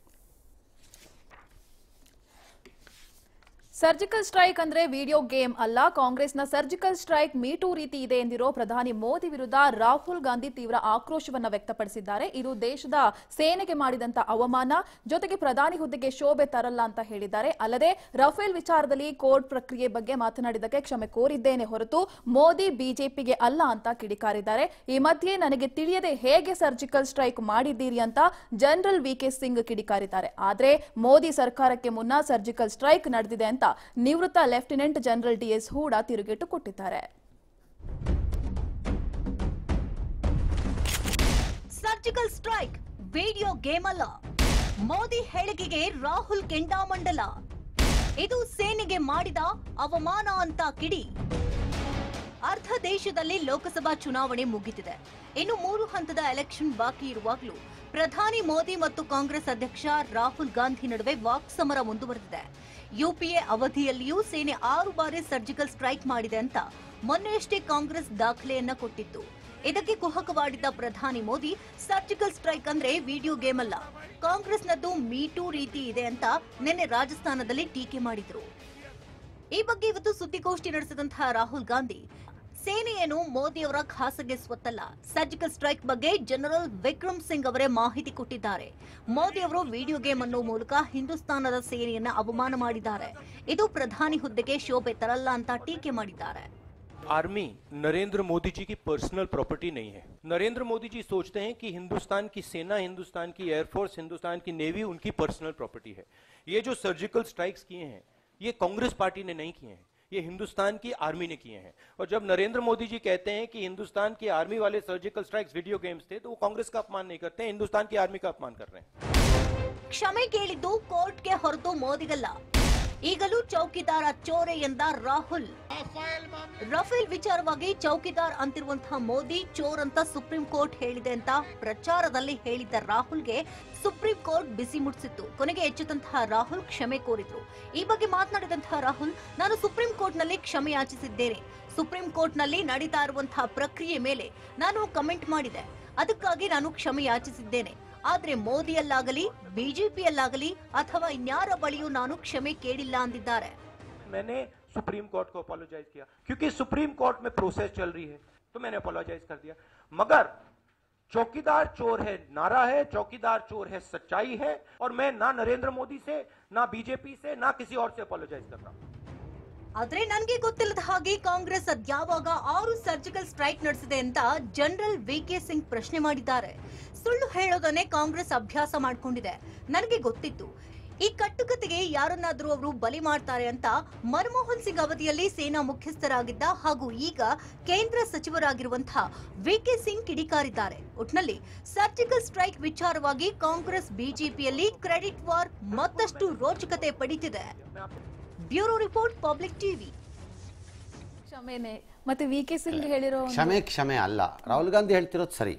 ಸರ್ಜಿಕಲ್ ಸ್ಟ್ರೈಕ್ ಅಂದ್ರೆ ವಿಡಿಯೋ ಗೇಮ್ ಅಲ್ಲ. ಕಾಂಗ್ರೆಸ್ನ ಸರ್ಜಿಕಲ್ ಸ್ಟ್ರೈಕ್ ಮೀಟೂ ರೀತಿ ಇದೆ ಎಂದಿರೋ ಪ್ರಧಾನಿ ಮೋದಿ ವಿರುದ್ಧ ರಾಹುಲ್ ಗಾಂಧಿ ತೀವ್ರ ಆಕ್ರೋಶವನ್ನ ವ್ಯಕ್ತಪಡಿಸಿದ್ದಾರೆ. ಇದು ದೇಶದ ಸೇನೆಗೆ ಮಾಡಿದಂತ ಅವಮಾನ, ಜೊತೆಗೆ ಪ್ರಧಾನಿ ಹುದ್ದೆಗೆ ಶೋಭೆ ತರಲ್ಲ ಅಂತ ಹೇಳಿದ್ದಾರೆ. ಅಲ್ಲದೆ ರಫೇಲ್ ವಿಚಾರದಲ್ಲಿ ಕೋರ್ಟ್ ಪ್ರಕ್ರಿಯೆ ಬಗ್ಗೆ ಮಾತನಾಡಿದ್ದಕ್ಕೆ ಕ್ಷಮೆ ಕೋರಿದ್ದೇನೆ ಹೊರತು ಮೋದಿ ಬಿಜೆಪಿಗೆ ಅಲ್ಲ ಅಂತ ಕಿಡಿಕಾರಿದ್ದಾರೆ. ಈ ಮಧ್ಯೆ ನನಗೆ ತಿಳಿಯದೆ ಹೇಗೆ ಸರ್ಜಿಕಲ್ ಸ್ಟ್ರೈಕ್ ಮಾಡಿದ್ದೀರಿ ಅಂತ ಜನರಲ್ ವಿ ಕೆ ಸಿಂಗ್ ಕಿಡಿಕಾರಿದ್ದಾರೆ. ಆದ್ರೆ ಮೋದಿ ಸರ್ಕಾರಕ್ಕೆ ಮುನ್ನ ಸರ್ಜಿಕಲ್ ಸ್ಟ್ರೈಕ್ ನಡೆದಿದೆ ಅಂತ ನಿವೃತ್ತ lieutenant general D S Hooda ತಿರುಗೇಟು ಕೊಟ್ಟಿದ್ದಾರೆ. ಸರ್ಜಿಕಲ್ ಸ್ಟ್ರೈಕ್ ವಿಡಿಯೋ ಗೇಮ್ ಅಲ್ಲ, ಮೋದಿ ಹೇಳಿಕೆಗೆ ರಾಹುಲ್ ಕೆಂಡಾಮಂಡಲ, ಇದು ಸೇನೆಗೆ ಮಾಡಿದ ಅವಮಾನ ಅಂತ ಕಿಡಿ. ಅರ್ಧ ದೇಶದಲ್ಲಿ ಲೋಕಸಭಾ ಚುನಾವಣೆ ಮುಗಿದಿದೆ. ಇನ್ನು ಮೂರು ಹಂತದ ಎಲೆಕ್ಷನ್ ಬಾಕಿ ಇರುವಾಗಲೂ ಪ್ರಧಾನಿ ಮೋದಿ ಮತ್ತು ಕಾಂಗ್ರೆಸ್ ಅಧ್ಯಕ್ಷ ರಾಹುಲ್ ಗಾಂಧಿ ನಡುವೆ ವಾಕ್ಸಮರ ಮುಂದುವರೆದಿದೆ. ಯುಪಿಎ ಅವಧಿಯಲ್ಲಿಯೂ ಸೇನೆ ಆರು ಬಾರಿ ಸರ್ಜಿಕಲ್ ಸ್ಟ್ರೈಕ್ ಮಾಡಿದೆ ಅಂತ ಮೊನ್ನೆಯಷ್ಟೇ ಕಾಂಗ್ರೆಸ್ ದಾಖಲೆಯನ್ನ ಕೊಟ್ಟಿತ್ತು. ಇದಕ್ಕೆ ಕುಹಕವಾಡಿದ್ದ ಪ್ರಧಾನಿ ಮೋದಿ ಸರ್ಜಿಕಲ್ ಸ್ಟ್ರೈಕ್ ಅಂದ್ರೆ ವಿಡಿಯೋ ಗೇಮ್ ಅಲ್ಲ, ಕಾಂಗ್ರೆಸ್ನದ್ದು ಮೀಟೂ ರೀತಿ ಇದೆ ಅಂತ ನಿನ್ನೆ ರಾಜಸ್ಥಾನದಲ್ಲಿ ಟೀಕೆ ಮಾಡಿದ್ರು. ಈ ಬಗ್ಗೆ ಇವತ್ತು ಸುದ್ದಿಗೋಷ್ಠಿ ನಡೆಸಿದಂತಹ ರಾಹುಲ್ ಗಾಂಧಿ ಸೇನೆಯನ್ನು ಮೋದಿಯವರ ಖಾಸಗಿ ಸ್ವತ್ತಲ್ಲ, ಸರ್ಜಿಕಲ್ ಸ್ಟ್ರೈಕ್ ಬಗ್ಗೆ ಜನರಲ್ ವಿಕ್ರಮ್ ಸಿಂಗ್ ಅವರೇ ಮಾಹಿತಿ ಕೊಟ್ಟಿದ್ದಾರೆ. ಮೋದಿ ಅವರು ವಿಡಿಯೋ ಗೇಮ್ ಅನ್ನೋ ಮೂಲಕ ಹಿಂದೂಸ್ತಾನದ ಸೇನೆಯನ್ನ ಅವಮಾನ ಮಾಡಿದ್ದಾರೆ. ಇದು ಪ್ರಧಾನಿ ಹುದ್ದೆಗೆ ಶೋಭೆ ತರಲ್ಲ ಅಂತ ಟೀಕೆ ಮಾಡಿದ್ದಾರೆ. आर्मी नरेंद्र मोदी जी की पर्सनल प्रॉपर्टी नहीं है. नरेंद्र मोदी जी सोचते हैं कि हिंदुस्तान की सेना, हिंदुस्तान की एयरफोर्स, हिंदुस्तान की नेवी उनकी पर्सनल प्रॉपर्टी है. ये जो सर्जिकल स्ट्राइक्स किए हैं ये कांग्रेस पार्टी ने नहीं किए हैं, ये हिंदुस्तान की आर्मी ने किए हैं. और जब नरेंद्र मोदी जी कहते हैं कि हिंदुस्तान की आर्मी वाले सर्जिकल स्ट्राइक्स वीडियो गेम्स थे, तो वो कांग्रेस का अपमान नहीं करते हैं, हिंदुस्तान की आर्मी का अपमान कर रहे हैं. ಕ್ಷಮೆ ಕೇಳಿದ್ದು ಕೋರ್ಟ್ಗೆ ಹೊರತು ಮೋದಿಗಲ್ಲ. ಈಗಲೂ ಚೌಕಿದಾರ ಚೋರೆ ಎಂದ ರಾಹುಲ್. ರಫೇಲ್ ವಿಚಾರವಾಗಿ ಚೌಕಿದಾರ್ ಅಂತಿರುವಂತಹ ಮೋದಿ ಚೋರ್ ಅಂತ ಸುಪ್ರೀಂ ಕೋರ್ಟ್ ಹೇಳಿದೆ ಅಂತ ಪ್ರಚಾರದಲ್ಲಿ ಹೇಳಿದ್ದ ರಾಹುಲ್ಗೆ ಸುಪ್ರೀಂ ಕೋರ್ಟ್ ಬಿಸಿ ಮುಟ್ಟಿಸಿತ್ತು. ಕೊನೆಗೆ ಎಚ್ಚೆತ್ತಂತಹ ರಾಹುಲ್ ಕ್ಷಮೆ ಕೋರಿದ್ರು. ಈ ಬಗ್ಗೆ ಮಾತನಾಡಿದಂತಹ ರಾಹುಲ್, ನಾನು ಸುಪ್ರೀಂ ಕೋರ್ಟ್ ನಲ್ಲಿ ಕ್ಷಮೆ ಯಾಚಿಸಿದ್ದೇನೆ. ಸುಪ್ರೀಂ ಕೋರ್ಟ್ ನಲ್ಲಿ ನಡೀತಾ ಇರುವಂತಹ ಪ್ರಕ್ರಿಯೆ ಮೇಲೆ ನಾನು ಕಮೆಂಟ್ ಮಾಡಿದೆ, ಅದಕ್ಕಾಗಿ ನಾನು ಕ್ಷಮೆ ಯಾಚಿಸಿದ್ದೇನೆ. ಆದ್ರೆ ಮೋದಿಯಲ್ಲಾಗಲಿ ಬಿಜೆಪಿಯಲ್ಲಾಗಲಿ ಅಥವಾ ಇನ್ಯಾರ ಬಳಿಯೂ ನಾನು ಕ್ಷಮೆ ಕೇಳಿಲ್ಲ ಅಂದಿದ್ದಾರೆ. मैंने सुप्रीम कोर्ट को अपोलोजाइज किया क्योंकि सुप्रीम कोर्ट में प्रोसेस चल रही है, तो मैंने अपोलोजाइज कर दिया. मगर चौकीदार चोर है नारा है, चौकीदार चोर है सच्चाई है, और मैं ना नरेंद्र मोदी से, ना बीजेपी से, ना किसी और से अपोलोजाइज कर रहा हूं. ಆದ್ರೆ ನನ್ಗೆ ಗೊತ್ತಿಲ್ಲದ ಹಾಗೆ ಕಾಂಗ್ರೆಸ್ ಅದ್ಯಾವಾಗ ಆರು ಸರ್ಜಿಕಲ್ ಸ್ಟ್ರೈಕ್ ನಡೆಸಿದೆ ಅಂತ ಜನರಲ್ ವಿ ಕೆ ಸಿಂಗ್ ಪ್ರಶ್ನೆ ಮಾಡಿದ್ದಾರೆ. ಸುಳ್ಳು ಹೇಳೋದನ್ನೇ ಕಾಂಗ್ರೆಸ್ ಅಭ್ಯಾಸ ಮಾಡ್ಕೊಂಡಿದೆ. ನನಗೆ ಗೊತ್ತಿತ್ತು ಈ ಕಟ್ಟುಕತೆಗೆ ಯಾರನ್ನಾದ್ರೂ ಅವರು ಬಲಿ ಮಾಡ್ತಾರೆ ಅಂತ. ಮನಮೋಹನ್ ಸಿಂಗ್ ಅವಧಿಯಲ್ಲಿ ಸೇನಾ ಮುಖ್ಯಸ್ಥರಾಗಿದ್ದ ಹಾಗೂ ಈಗ ಕೇಂದ್ರ ಸಚಿವರಾಗಿರುವಂತಹ ವಿ ಕೆ ಸಿಂಗ್ ಕಿಡಿಕಾರಿದ್ದಾರೆ. ಒಟ್ನಲ್ಲಿ ಸರ್ಜಿಕಲ್ ಸ್ಟ್ರೈಕ್ ವಿಚಾರವಾಗಿ ಕಾಂಗ್ರೆಸ್ ಬಿಜೆಪಿಯಲ್ಲಿ ಕ್ರೆಡಿಟ್ ವಾರ್ ಮತ್ತಷ್ಟು ರೋಚಕತೆ ಪಡೆದಿದೆ. Bureau report, public TV. ಕ್ಷಮೆನೆ ಮತ್ತೆ ವಿ ಕೆ ಸಿಂಗ್ ಹೇಳಿರೋ ಕ್ಷಮೆ ಕ್ಷಮೆ ಅಲ್ಲ, ರಾಹುಲ್ ಗಾಂಧಿ ಹೇಳ್ತಿರೋದು ಸರಿ.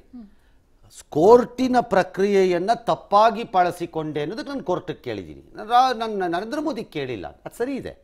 ಕೋರ್ಟಿನ ಪ್ರಕ್ರಿಯೆಯನ್ನು ತಪ್ಪಾಗಿ ಬಳಸಿಕೊಂಡೆ ಅನ್ನೋದಕ್ಕೆ ನಾನು ಕೋರ್ಟಿಗೆ ಕೇಳಿದ್ದೀನಿ, ನಾನು ನರೇಂದ್ರ ಮೋದಿ ಕೇಳಿಲ್ಲ. ಅದು ಸರಿ ಇದೆ.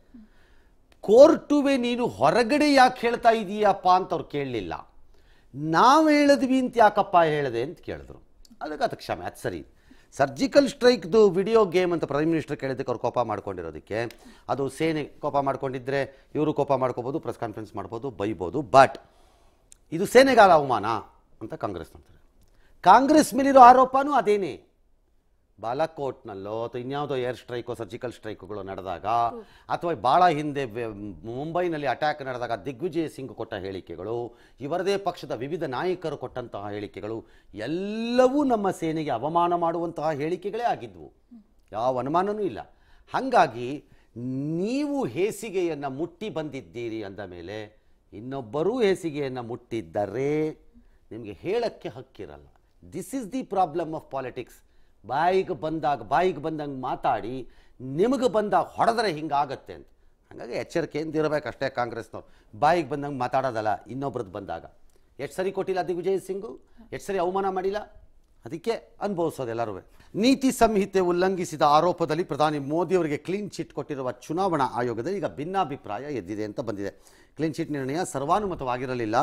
ಕೋರ್ಟುವೆ ನೀನು ಹೊರಗಡೆ ಯಾಕೆ ಹೇಳ್ತಾ ಇದೀಯಪ್ಪ ಅಂತ ಅವ್ರು ಕೇಳಲಿಲ್ಲ. ನಾವು ಹೇಳಿದ್ವಿ ಅಂತ ಯಾಕಪ್ಪ ಹೇಳಿದೆ ಅಂತ ಕೇಳಿದ್ರು, ಅದಕ್ಕೆ ಅದಕ್ಕೆ ಕ್ಷಮೆ, ಅದು ಸರಿ. ಸರ್ಜಿಕಲ್ ಸ್ಟ್ರೈಕ್ದು ವಿಡಿಯೋ ಗೇಮ್ ಅಂತ ಪ್ರೈಮ್ ಮಿನಿಸ್ಟರ್ ಕೇಳಿದ್ದಕ್ಕೆ ಅವ್ರು ಕೋಪ ಮಾಡ್ಕೊಂಡಿರೋದಕ್ಕೆ, ಅದು ಸೇನೆ ಕೋಪ ಮಾಡ್ಕೊಂಡಿದ್ರೆ ಇವರು ಕೋಪ ಮಾಡ್ಕೋಬೋದು, ಪ್ರೆಸ್ ಕಾನ್ಫರೆನ್ಸ್ ಮಾಡ್ಬೋದು, ಬೈಬೋದು. ಬಟ್ ಇದು ಸೇನೆಗಾಲ ಅವಮಾನ ಅಂತ ಕಾಂಗ್ರೆಸ್ ಅಂತಾರೆ. ಕಾಂಗ್ರೆಸ್ ಮೇಲಿರೋ ಆರೋಪನೂ ಅದೇನೇ. ಬಾಲಾಕೋಟ್ನಲ್ಲೋ ಅಥವಾ ಇನ್ಯಾವುದೋ ಏರ್ ಸ್ಟ್ರೈಕೋ ಸರ್ಜಿಕಲ್ ಸ್ಟ್ರೈಕ್ಗಳು ನಡೆದಾಗ, ಅಥವಾ ಭಾಳ ಹಿಂದೆ ಮುಂಬೈನಲ್ಲಿ ಅಟ್ಯಾಕ್ ನಡೆದಾಗ ದಿಗ್ವಿಜಯ್ ಸಿಂಗ್ ಕೊಟ್ಟ ಹೇಳಿಕೆಗಳು, ಇವರದೇ ಪಕ್ಷದ ವಿವಿಧ ನಾಯಕರು ಕೊಟ್ಟಂತಹ ಹೇಳಿಕೆಗಳು ಎಲ್ಲವೂ ನಮ್ಮ ಸೇನೆಗೆ ಅವಮಾನ ಮಾಡುವಂತಹ ಹೇಳಿಕೆಗಳೇ ಆಗಿದ್ವು, ಯಾವ ಅನುಮಾನವೂ ಇಲ್ಲ. ಹಾಗಾಗಿ ನೀವು ಹೇಸಿಗೆಯನ್ನು ಮುಟ್ಟಿ ಬಂದಿದ್ದೀರಿ ಅಂದ ಮೇಲೆ ಇನ್ನೊಬ್ಬರೂ ಹೇಸಿಗೆಯನ್ನು ಮುಟ್ಟಿದ್ದರೆ ನಿಮಗೆ ಹೇಳಕ್ಕೆ ಹಕ್ಕಿರಲ್ಲ. This is the problem of politics. ಬಾಯಿಗೆ ಬಂದಾಗ ಬಾಯಿಗೆ ಬಂದಂಗೆ ಮಾತಾಡಿ ನಿಮಗೆ ಬಂದಾಗ ಹೊಡೆದ್ರೆ ಹಿಂಗಾಗತ್ತೆ ಅಂತ. ಹಾಗಾಗಿ ಎಚ್ಚರಿಕೆಯಿಂದ ಇರಬೇಕಷ್ಟೇ ಕಾಂಗ್ರೆಸ್ನವ್ರು. ಬಾಯಿಗೆ ಬಂದಂಗೆ ಮಾತಾಡೋದಲ್ಲ, ಇನ್ನೊಬ್ರದ್ದು ಬಂದಾಗ. ಎಷ್ಟು ಸರಿ ಕೊಟ್ಟಿಲ್ಲ ದಿಗ್ವಿಜಯ್ ಸಿಂಗು, ಎಷ್ಟು ಸರಿ ಅವಮಾನ ಮಾಡಿಲ್ಲ, ಅದಕ್ಕೆ ಅನುಭವಿಸೋದು ಎಲ್ಲರೂ. ನೀತಿ ಸಂಹಿತೆ ಉಲ್ಲಂಘಿಸಿದ ಆರೋಪದಲ್ಲಿ ಪ್ರಧಾನಿ ಮೋದಿಯವರಿಗೆ ಕ್ಲೀನ್ ಚಿಟ್ ಕೊಟ್ಟಿರುವ ಚುನಾವಣಾ ಆಯೋಗದಲ್ಲಿ ಈಗ ಭಿನ್ನಾಭಿಪ್ರಾಯ ಎದ್ದಿದೆ ಅಂತ ಬಂದಿದೆ. ಕ್ಲೀನ್ ಚಿಟ್ ನಿರ್ಣಯ ಸರ್ವಾನುಮತವಾಗಿರಲಿಲ್ಲ.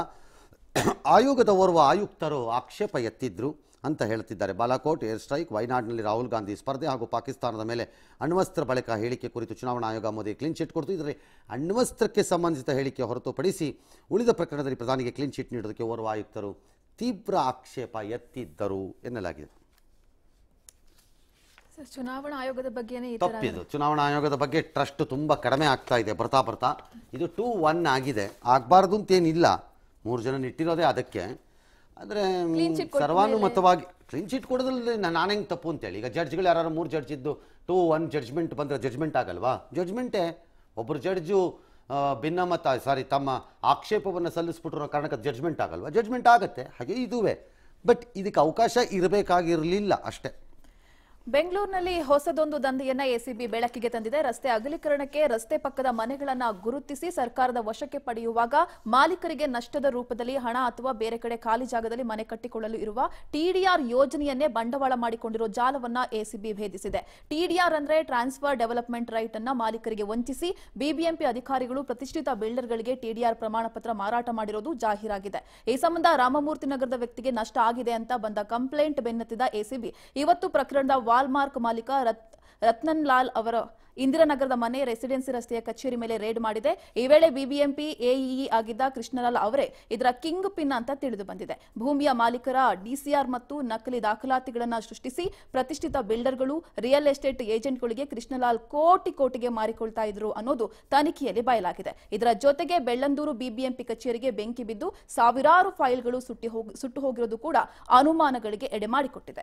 ಆಯೋಗದ ಓರ್ವ ಆಯುಕ್ತರು ಆಕ್ಷೇಪ ಎತ್ತಿದ್ರು ಅಂತ ಹೇಳ್ತಿದ್ದಾರೆ. ಬಾಲಾಕೋಟ್ ಏರ್ ಸ್ಟ್ರೈಕ್, ವಯನಾಡ್ನಲ್ಲಿ ರಾಹುಲ್ ಗಾಂಧಿ ಸ್ಪರ್ಧೆ ಹಾಗೂ ಪಾಕಿಸ್ತಾನದ ಮೇಲೆ ಅಣ್ವಸ್ತ್ರ ಬಳಕ ಹೇಳಿಕೆ ಕುರಿತು ಚುನಾವಣಾ ಆಯೋಗ ಮೋದಿ ಕ್ಲೀನ್ ಚಿಟ್ ಕೊಡ್ತು. ಇದರಲ್ಲಿ ಅಣ್ವಸ್ತ್ರಕ್ಕೆ ಸಂಬಂಧಿಸಿದ ಹೇಳಿಕೆ ಹೊರತುಪಡಿಸಿ ಉಳಿದ ಪ್ರಕರಣದಲ್ಲಿ ಪ್ರಧಾನಿಗೆ ಕ್ಲೀನ್ ಚಿಟ್ ನೀಡೋದಕ್ಕೆ ಓರ್ವ ಆಯುಕ್ತರು ತೀವ್ರ ಆಕ್ಷೇಪ ಎತ್ತಿದ್ದರು ಎನ್ನಲಾಗಿದೆ. ಚುನಾವಣಾ ಆಯೋಗದ ಬಗ್ಗೆ ತಪ್ಪಿದು. ಚುನಾವಣಾ ಆಯೋಗದ ಬಗ್ಗೆ ಟ್ರಸ್ಟ್ ತುಂಬ ಕಡಿಮೆ ಆಗ್ತಾ ಇದೆ ಬರ್ತಾ ಬರ್ತಾ. ಇದು ಟೂ ಒನ್ ಆಗಿದೆ, ಆಗಬಾರ್ದು ಅಂತೇನಿಲ್ಲ. ಮೂರು ಜನ ಇಟ್ಟಿರೋದೇ ಅದಕ್ಕೆ. ಆದರೆ ಸರ್ವಾನುಮತವಾಗಿ ಕ್ಲೀನ್ ಚಿಟ್ ಕೊಡೋದ್ರಲ್ಲಿ ನಾನು ಹೆಂಗೆ ತಪ್ಪು ಅಂತೇಳಿ, ಈಗ ಜಡ್ಜ್ಗಳು ಯಾರು ಮೂರು ಜಡ್ಜ್ ಇದ್ದು ಟೂ ಒನ್ ಜಡ್ಜ್ಮೆಂಟ್ ಬಂದರೆ ಜಡ್ಜ್ಮೆಂಟ್ ಆಗಲ್ವಾ? ಜಡ್ಜ್ಮೆಂಟೇ. ಒಬ್ಬರು ಜಡ್ಜು ಭಿನ್ನಮತ ಸಾರಿ ತಮ್ಮ ಆಕ್ಷೇಪವನ್ನು ಸಲ್ಲಿಸ್ಬಿಟ್ರೋ ಕಾರಣಕ್ಕೆ ಜಡ್ಜ್ಮೆಂಟ್ ಆಗಲ್ವಾ? ಜಡ್ಜ್ಮೆಂಟ್ ಆಗುತ್ತೆ. ಹಾಗೆ ಇದುವೇ. ಬಟ್ ಇದಕ್ಕೆ ಅವಕಾಶ ಇರಬೇಕಾಗಿರಲಿಲ್ಲ ಅಷ್ಟೇ. ಬೆಂಗಳೂರಿನಲ್ಲಿ ಹೊಸದೊಂದು ದಂಧೆಯನ್ನ ಎಸಿಬಿ ಬೆಳಕಿಗೆ ತಂದಿದೆ. ರಸ್ತೆ ಅಗಲೀಕರಣಕ್ಕೆ ರಸ್ತೆ ಪಕ್ಕದ ಮನೆಗಳನ್ನ ಗುರುತಿಸಿ ಸರ್ಕಾರದ ವಶಕ್ಕೆ ಪಡೆಯುವಾಗ ಮಾಲೀಕರಿಗೆ ನಷ್ಟದ ರೂಪದಲ್ಲಿ ಹಣ ಅಥವಾ ಬೇರೆ ಕಡೆ ಖಾಲಿ ಜಾಗದಲ್ಲಿ ಮನೆ ಕಟ್ಟಿಕೊಳ್ಳಲು ಇರುವ ಟಿಡಿಆರ್ ಯೋಜನೆಯನ್ನೇ ಬಂಡವಾಳ ಮಾಡಿಕೊಂಡಿರೋ ಜಾಲವನ್ನ ಎಸಿಬಿ ಭೇದಿಸಿದೆ. ಟಿಡಿಆರ್ ಅಂದ್ರೆ ಟ್ರಾನ್ಸ್ಫರ್ ಡೆವಲಪ್ಮೆಂಟ್ ರೈಟ್ ಅನ್ನ ಮಾಲೀಕರಿಗೆ ವಂಚಿಸಿ ಬಿಬಿಎಂಪಿ ಅಧಿಕಾರಿಗಳು ಪ್ರತಿಷ್ಠಿತ ಬಿಲ್ಡರ್ಗಳಿಗೆ ಟಿಡಿಆರ್ ಪ್ರಮಾಣ ಪತ್ರ ಮಾರಾಟ ಮಾಡಿರೋದು ಜಾಹೀರಾಗಿದೆ. ಈ ಸಂಬಂಧ ರಾಮಮೂರ್ತಿ ನಗರದ ವ್ಯಕ್ತಿಗೆ ನಷ್ಟ ಆಗಿದೆ ಅಂತ ಬಂದ ಕಂಪ್ಲೇಂಟ್ ಬೆನ್ನತ್ತಿದ ಎಸಿಬಿ ಇವತ್ತು ಪ್ರಕರಣದ ವಾಲ್ಮಾರ್ಕ್ ಮಾಲೀಕ ರತ್ನನ್ ಲಾಲ್ ಅವರ ಇಂದಿರಾನಗರದ ಮನೆ ರೆಸಿಡೆನ್ಸಿ ರಸ್ತೆಯ ಕಚೇರಿ ಮೇಲೆ ರೇಡ್ ಮಾಡಿದೆ. ಈ ವೇಳೆ ಬಿಬಿಎಂಪಿ ಎಇಇ ಆಗಿದ್ದ ಕೃಷ್ಣಲಾಲ್ ಅವರೇ ಇದರ ಕಿಂಗ್ ಪಿನ್ ಅಂತ ತಿಳಿದು ಬಂದಿದೆ. ಭೂಮಿಯ ಮಾಲೀಕರ ಡಿಸಿಆರ್ ಮತ್ತು ನಕಲಿ ದಾಖಲಾತಿಗಳನ್ನು ಸೃಷ್ಟಿಸಿ ಪ್ರತಿಷ್ಠಿತ ಬಿಲ್ಡರ್ಗಳು, ರಿಯಲ್ ಎಸ್ಟೇಟ್ ಏಜೆಂಟ್ಗಳಿಗೆ ಕೃಷ್ಣಲಾಲ್ ಕೋಟಿ ಕೋಟಿಗೆ ಮಾರಿಕೊಳ್ತಾ ಇದ್ರು ಅನ್ನೋದು ತನಿಖೆಯಲ್ಲಿ ಬಯಲಾಗಿದೆ. ಇದರ ಜೊತೆಗೆ ಬೆಳ್ಳಂದೂರು ಬಿಬಿಎಂಪಿ ಕಚೇರಿಗೆ ಬೆಂಕಿ ಬಿದ್ದು ಸಾವಿರಾರು ಫೈಲ್ಗಳು ಸುಟ್ಟು ಹೋಗಿರೋದು ಕೂಡ ಅನುಮಾನಗಳಿಗೆ ಎಡೆ ಮಾಡಿಕೊಟ್ಟಿದೆ.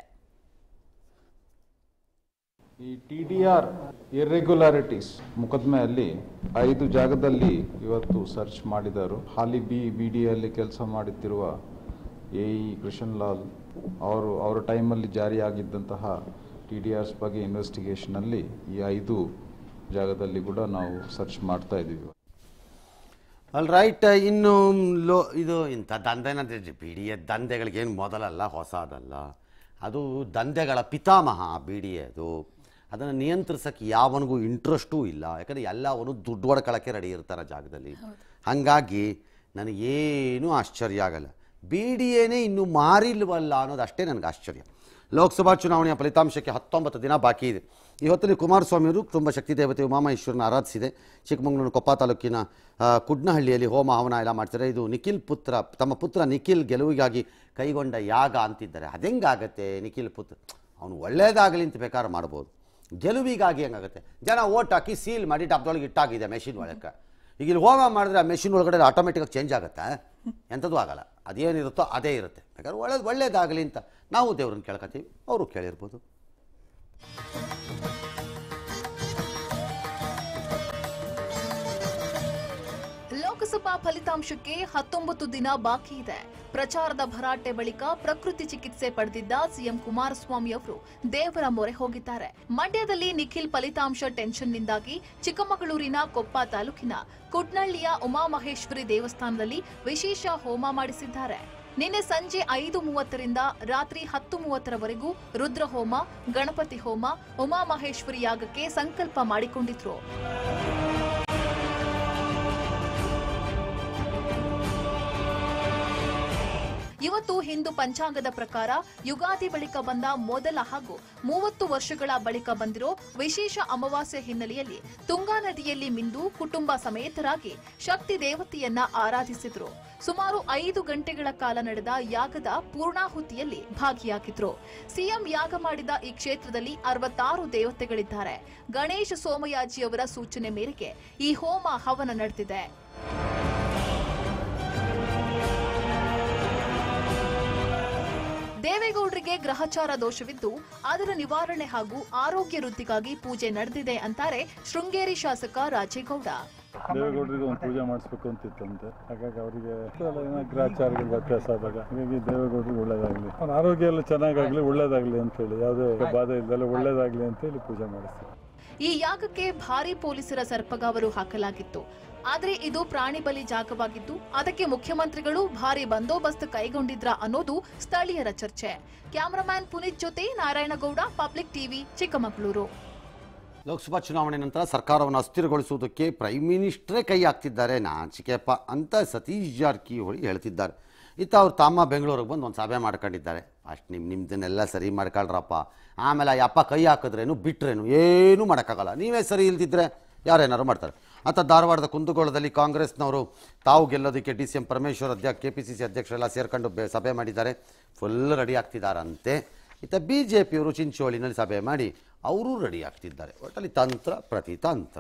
ಈ ಟಿ ಡಿ ಆರ್ ಇರ್ರೆಗ್ಯುಲಾರಿಟೀಸ್ ಮುಕದ್ದಮೆಯಲ್ಲಿ ಐದು ಜಾಗದಲ್ಲಿ ಇವತ್ತು ಸರ್ಚ್ ಮಾಡಿದರು. ಹಾಲಿ ಬಿ ಬಿ ಡಿ ಅಲ್ಲಿ ಕೆಲಸ ಮಾಡುತ್ತಿರುವ ಎ ಇ ಕೃಷ್ಣಲಾಲ್ ಅವರು ಅವರ ಟೈಮಲ್ಲಿ ಜಾರಿಯಾಗಿದ್ದಂತಹ ಟಿ ಡಿ ಆರ್ಸ್ ಬಗ್ಗೆ ಇನ್ವೆಸ್ಟಿಗೇಷನಲ್ಲಿ ಈ ಐದು ಜಾಗದಲ್ಲಿ ಕೂಡ ನಾವು ಸರ್ಚ್ ಮಾಡ್ತಾ ಇದ್ದೀವಿ. All right. ಇನ್ನು ಲೋ ಇದು ಇಂಥ ದಂಧೆನ ಬಿ ಡಿ ಎ ದಂಧೆಗಳಿಗೇನು ಮೊದಲಲ್ಲ, ಹೊಸದಲ್ಲ. ಅದು ದಂಧೆಗಳ ಪಿತಾಮಹ ಬಿ ಡಿ ಎ. ಅದು ಅದನ್ನು ನಿಯಂತ್ರಿಸೋಕ್ಕೆ ಯಾವನಿಗೂ ಇಂಟ್ರೆಸ್ಟೂ ಇಲ್ಲ. ಯಾಕಂದರೆ ಎಲ್ಲವನು ದುಡ್ಡು ಹೊಡ್ಕೊಳ್ಳೋಕ್ಕೆ ರೆಡಿ ಇರ್ತಾರೆ ಜಾಗದಲ್ಲಿ. ಹಾಗಾಗಿ ನನಗೇನೂ ಆಶ್ಚರ್ಯ ಆಗಲ್ಲ. ಬಿ ಡಿ ಎನೇ ಇನ್ನೂ ಮಾರಿಲ್ವಲ್ಲ ಅನ್ನೋದು ಅಷ್ಟೇ ನನಗೆ ಆಶ್ಚರ್ಯ. ಲೋಕಸಭಾ ಚುನಾವಣೆಯ ಫಲಿತಾಂಶಕ್ಕೆ ಹತ್ತೊಂಬತ್ತು ದಿನ ಬಾಕಿ ಇದೆ. ಈ ಹೊತ್ತಲ್ಲಿ ಕುಮಾರಸ್ವಾಮಿಯವರು ತುಂಬ ಶಕ್ತಿ ದೇವತೆ ಉಮಾಮಹೇಶ್ವರನ ಆರಾಧಿಸಿದೆ. ಚಿಕ್ಕಮಗಳೂರು ಕೊಪ್ಪ ತಾಲೂಕಿನ ಕುಡ್ನಹಳ್ಳಿಯಲ್ಲಿ ಹೋಮ ಹವನ ಎಲ್ಲ ಮಾಡ್ತಾರೆ. ಇದು ನಿಖಿಲ್ ಪುತ್ರ, ತಮ್ಮ ಪುತ್ರ ನಿಖಿಲ್ ಗೆಲುವಿಗಾಗಿ ಕೈಗೊಂಡ ಯಾಗ ಅಂತಿದ್ದಾರೆ. ಅದೆಂಗಾಗತ್ತೆ? ನಿಖಿಲ್ ಪುತ್ರ ಅವನು ಒಳ್ಳೇದಾಗಲಿ ಅಂತ ಬೇಕಾದ್ರೆ ಮಾಡ್ಬೋದು, ಗೆಲುವಿಗಾಗಿ ಹೆಂಗಾಗುತ್ತೆ? ಜನ ಓಟ್ ಹಾಕಿ ಸೀಲ್ ಮಾಡಿ ಡಬ್ಬದೊಳಗೆ ಇಟ್ಟಾಗಿದೆ ಮೆಷಿನ್ ಒಳಗೆ. ಈಗ ಇಲ್ಲಿ ಹೋಮ ಮಾಡಿದ್ರೆ ಆ ಮೆಷಿನ್ ಒಳಗಡೆ ಆಟೋಮೆಟಿಕಾಗಿ ಚೇಂಜ್ ಆಗುತ್ತೆ? ಎಂಥದ್ದು ಆಗಲ್ಲ, ಅದೇನಿರುತ್ತೋ ಅದೇ ಇರುತ್ತೆ. ಬೇಕಾದ್ರೆ ಒಳ್ಳೇದು ಒಳ್ಳೇದಾಗಲಿ ಅಂತ ನಾವು ದೇವ್ರನ್ನ ಕೇಳ್ಕೊತೀವಿ, ಅವರು ಕೇಳಿರ್ಬೋದು. ಲೋಕಸಭಾ ಫಲಿತಾಂಶಕ್ಕೆ ಹತ್ತೊಂಬತ್ತು ದಿನ ಬಾಕಿ ಇದೆ. ಪ್ರಚಾರದ ಭರಾಟೆ ಬಳಿಕ ಪ್ರಕೃತಿ ಚಿಕಿತ್ಸೆ ಪಡೆದಿದ್ದ ಸಿಎಂ ಕುಮಾರಸ್ವಾಮಿ ಅವರು ದೇವರ ಮೊರೆ ಹೋಗಿದ್ದಾರೆ. ಮಂಡ್ಯದಲ್ಲಿ ನಿಖಿಲ್ ಫಲಿತಾಂಶ ಟೆನ್ಷನ್ನಿಂದಾಗಿ ಚಿಕ್ಕಮಗಳೂರಿನ ಕೊಪ್ಪ ತಾಲೂಕಿನ ಕುಡ್ನಹಳ್ಳಿಯ ಉಮಾಮಹೇಶ್ವರಿ ದೇವಸ್ಥಾನದಲ್ಲಿ ವಿಶೇಷ ಹೋಮ ಮಾಡಿಸಿದ್ದಾರೆ. ನಿನ್ನೆ ಸಂಜೆ ಐದು ಮೂವತ್ತರಿಂದ ರಾತ್ರಿ ಹತ್ತು ಮೂವತ್ತರವರೆಗೂ ರುದ್ರಹೋಮ, ಗಣಪತಿ ಹೋಮ, ಉಮಾಮಹೇಶ್ವರಿ ಯಾಗಕ್ಕೆ ಸಂಕಲ್ಪ ಮಾಡಿಕೊಂಡಿದ್ರು. ಇವತ್ತು ಹಿಂದೂ ಪಂಚಾಂಗದ ಪ್ರಕಾರ ಯುಗಾದಿ ಬಳಿಕ ಬಂದ ಮೊದಲ ಹಾಗೂ ಮೂವತ್ತು ವರ್ಷಗಳ ಬಳಿಕ ಬಂದಿರೋ ವಿಶೇಷ ಅಮಾವಾಸ್ಯೆ ಹಿನ್ನೆಲೆಯಲ್ಲಿ ತುಂಗಾ ನದಿಯಲ್ಲಿ ಮಿಂದು ಕುಟುಂಬ ಸಮೇತರಾಗಿ ಶಕ್ತಿ ದೇವತೆಯನ್ನ ಆರಾಧಿಸಿದ್ರು. ಸುಮಾರು ಐದು ಗಂಟೆಗಳ ಕಾಲ ನಡೆದ ಯಾಗದ ಪೂರ್ಣಾಹುತಿಯಲ್ಲಿ ಭಾಗಿಯಾಗಿದ್ರು. ಸಿಎಂ ಯಾಗ ಮಾಡಿದ ಈ ಕ್ಷೇತ್ರದಲ್ಲಿ ಅರವತ್ತಾರು ದೇವತೆಗಳಿದ್ದಾರೆ. ಗಣೇಶ ಸೋಮಯಾಜಿಯವರ ಸೂಚನೆ ಮೇರೆಗೆ ಈ ಹೋಮ ಹವನ ನಡೆದಿದೆ. ದೇವೇಗೌಡರಿಗೆ ಗ್ರಹಚಾರ ದೋಷವಿದ್ದು ಅದರ ನಿವಾರಣೆ ಹಾಗೂ ಆರೋಗ್ಯ ವೃದ್ಧಿಗಾಗಿ ಪೂಜೆ ನಡೆದಿದೆ ಅಂತಾರೆ ಶೃಂಗೇರಿ ಶಾಸಕ ರಾಜೇಗೌಡ. ದೇವೇಗೌಡರಿಗೆ ಒಂದು ಪೂಜೆ ಮಾಡಿಸ್ಬೇಕು ಅಂತಿತ್ತಂತೆ, ಹಾಗಾಗಿ ಅವರಿಗೆ ಗ್ರಹಚಾರಗಳ ವ್ಯತ್ಯಾಸ ಆದಾಗ ಹಾಗಾಗಿ ದೇವೇಗೌಡರಿಗೆ ಒಳ್ಳೇದಾಗ್ಲಿ, ಅವ್ರ ಆರೋಗ್ಯ ಎಲ್ಲ ಚೆನ್ನಾಗಾಗ್ಲಿ, ಒಳ್ಳೇದಾಗ್ಲಿ ಅಂತ ಹೇಳಿ, ಯಾವುದೇ ಬಾಧೆ ಇದ್ದಲ್ಲ ಒಳ್ಳೇದಾಗ್ಲಿ ಅಂತ ಹೇಳಿ ಪೂಜೆ ಮಾಡಿಸ್ತಾರೆ. ಈ ಯಾಗಕ್ಕೆ ಭಾರಿ ಪೊಲೀಸರ ಸರ್ಪಗಾವಲು ಹಾಕಲಾಗಿತ್ತು. ಆದರೆ ಇದು ಪ್ರಾಣಿ ಬಲಿ ಜಾಗವಾಗಿದ್ದು ಅದಕ್ಕೆ ಮುಖ್ಯಮಂತ್ರಿಗಳು ಭಾರಿ ಬಂದೋಬಸ್ತ್ ಕೈಗೊಂಡಿದ್ರ ಅನ್ನೋದು ಸ್ಥಳೀಯರ ಚರ್ಚೆ. ಕ್ಯಾಮರಾಮ್ಯಾನ್ ಪುನೀತ್ ಜೊತೆ ನಾರಾಯಣಗೌಡ, ಪಬ್ಲಿಕ್ ಟಿವಿ, ಚಿಕ್ಕಮಗಳೂರು. ಲೋಕಸಭಾ ಚುನಾವಣೆ ನಂತರ ಸರ್ಕಾರವನ್ನು ಅಸ್ಥಿರಗೊಳಿಸುವುದಕ್ಕೆ ಪ್ರೈಮ್ ಮಿನಿಸ್ಟ್ರೇ ಕೈ ಹಾಕ್ತಿದ್ದಾರೆ, ನಾಚಿಕೆಪ್ಪ ಅಂತ ಸತೀಶ್ ಜಾರಕಿಹೊಳಿ ಹೇಳ್ತಿದ್ದಾರೆ. ಇತ್ತ ಅವ್ರು ತಮ್ಮ ಬೆಂಗಳೂರಿಗೆ ಬಂದು ಒಂದು ಸಭೆ ಮಾಡ್ಕೊಂಡಿದ್ದಾರೆ. ಅಷ್ಟು ನಿಮ್ಮ ನಿಮ್ದನ್ನೆಲ್ಲ ಸರಿ ಮಾಡ್ಕೊಳ್ರಪ್ಪ, ಆಮೇಲೆ ಯಪ್ಪ ಕೈ ಹಾಕಿದ್ರೇನು ಬಿಟ್ರೇನು ಏನೂ ಮಾಡೋಕ್ಕಾಗಲ್ಲ, ನೀವೇ ಸರಿ ಇಲ್ದಿದ್ರೆ ಯಾರೇನಾರು ಮಾಡ್ತಾರೆ. ಅಂತ ಧಾರವಾಡದ ಕುಂದಗೋಳದಲ್ಲಿ ಕಾಂಗ್ರೆಸ್ನವರು ತಾವು ಗೆಲ್ಲೋದಕ್ಕೆ ಡಿ ಸಿ ಎಂ ಪರಮೇಶ್ವರ್ ಅಧ್ಯಕ್ಷ ಕೆ ಪಿ ಸಿ ಸಿ ಅಧ್ಯಕ್ಷರೆಲ್ಲ ಸೇರ್ಕೊಂಡು ಬೆ ಸಭೆ ಮಾಡಿದ್ದಾರೆ, ಫುಲ್ ರೆಡಿ ಆಗ್ತಿದ್ದಾರಂತೆ. ಇತ್ತ ಬಿ ಜೆ ಪಿಯವರು ಚಿಂಚೋಳಿನಲ್ಲಿ ಸಭೆ ಮಾಡಿ ಅವರೂ ರೆಡಿ ಆಗ್ತಿದ್ದಾರೆ. ಒಟ್ಟಲ್ಲಿ ತಂತ್ರ ಪ್ರತಿ ತಂತ್ರ.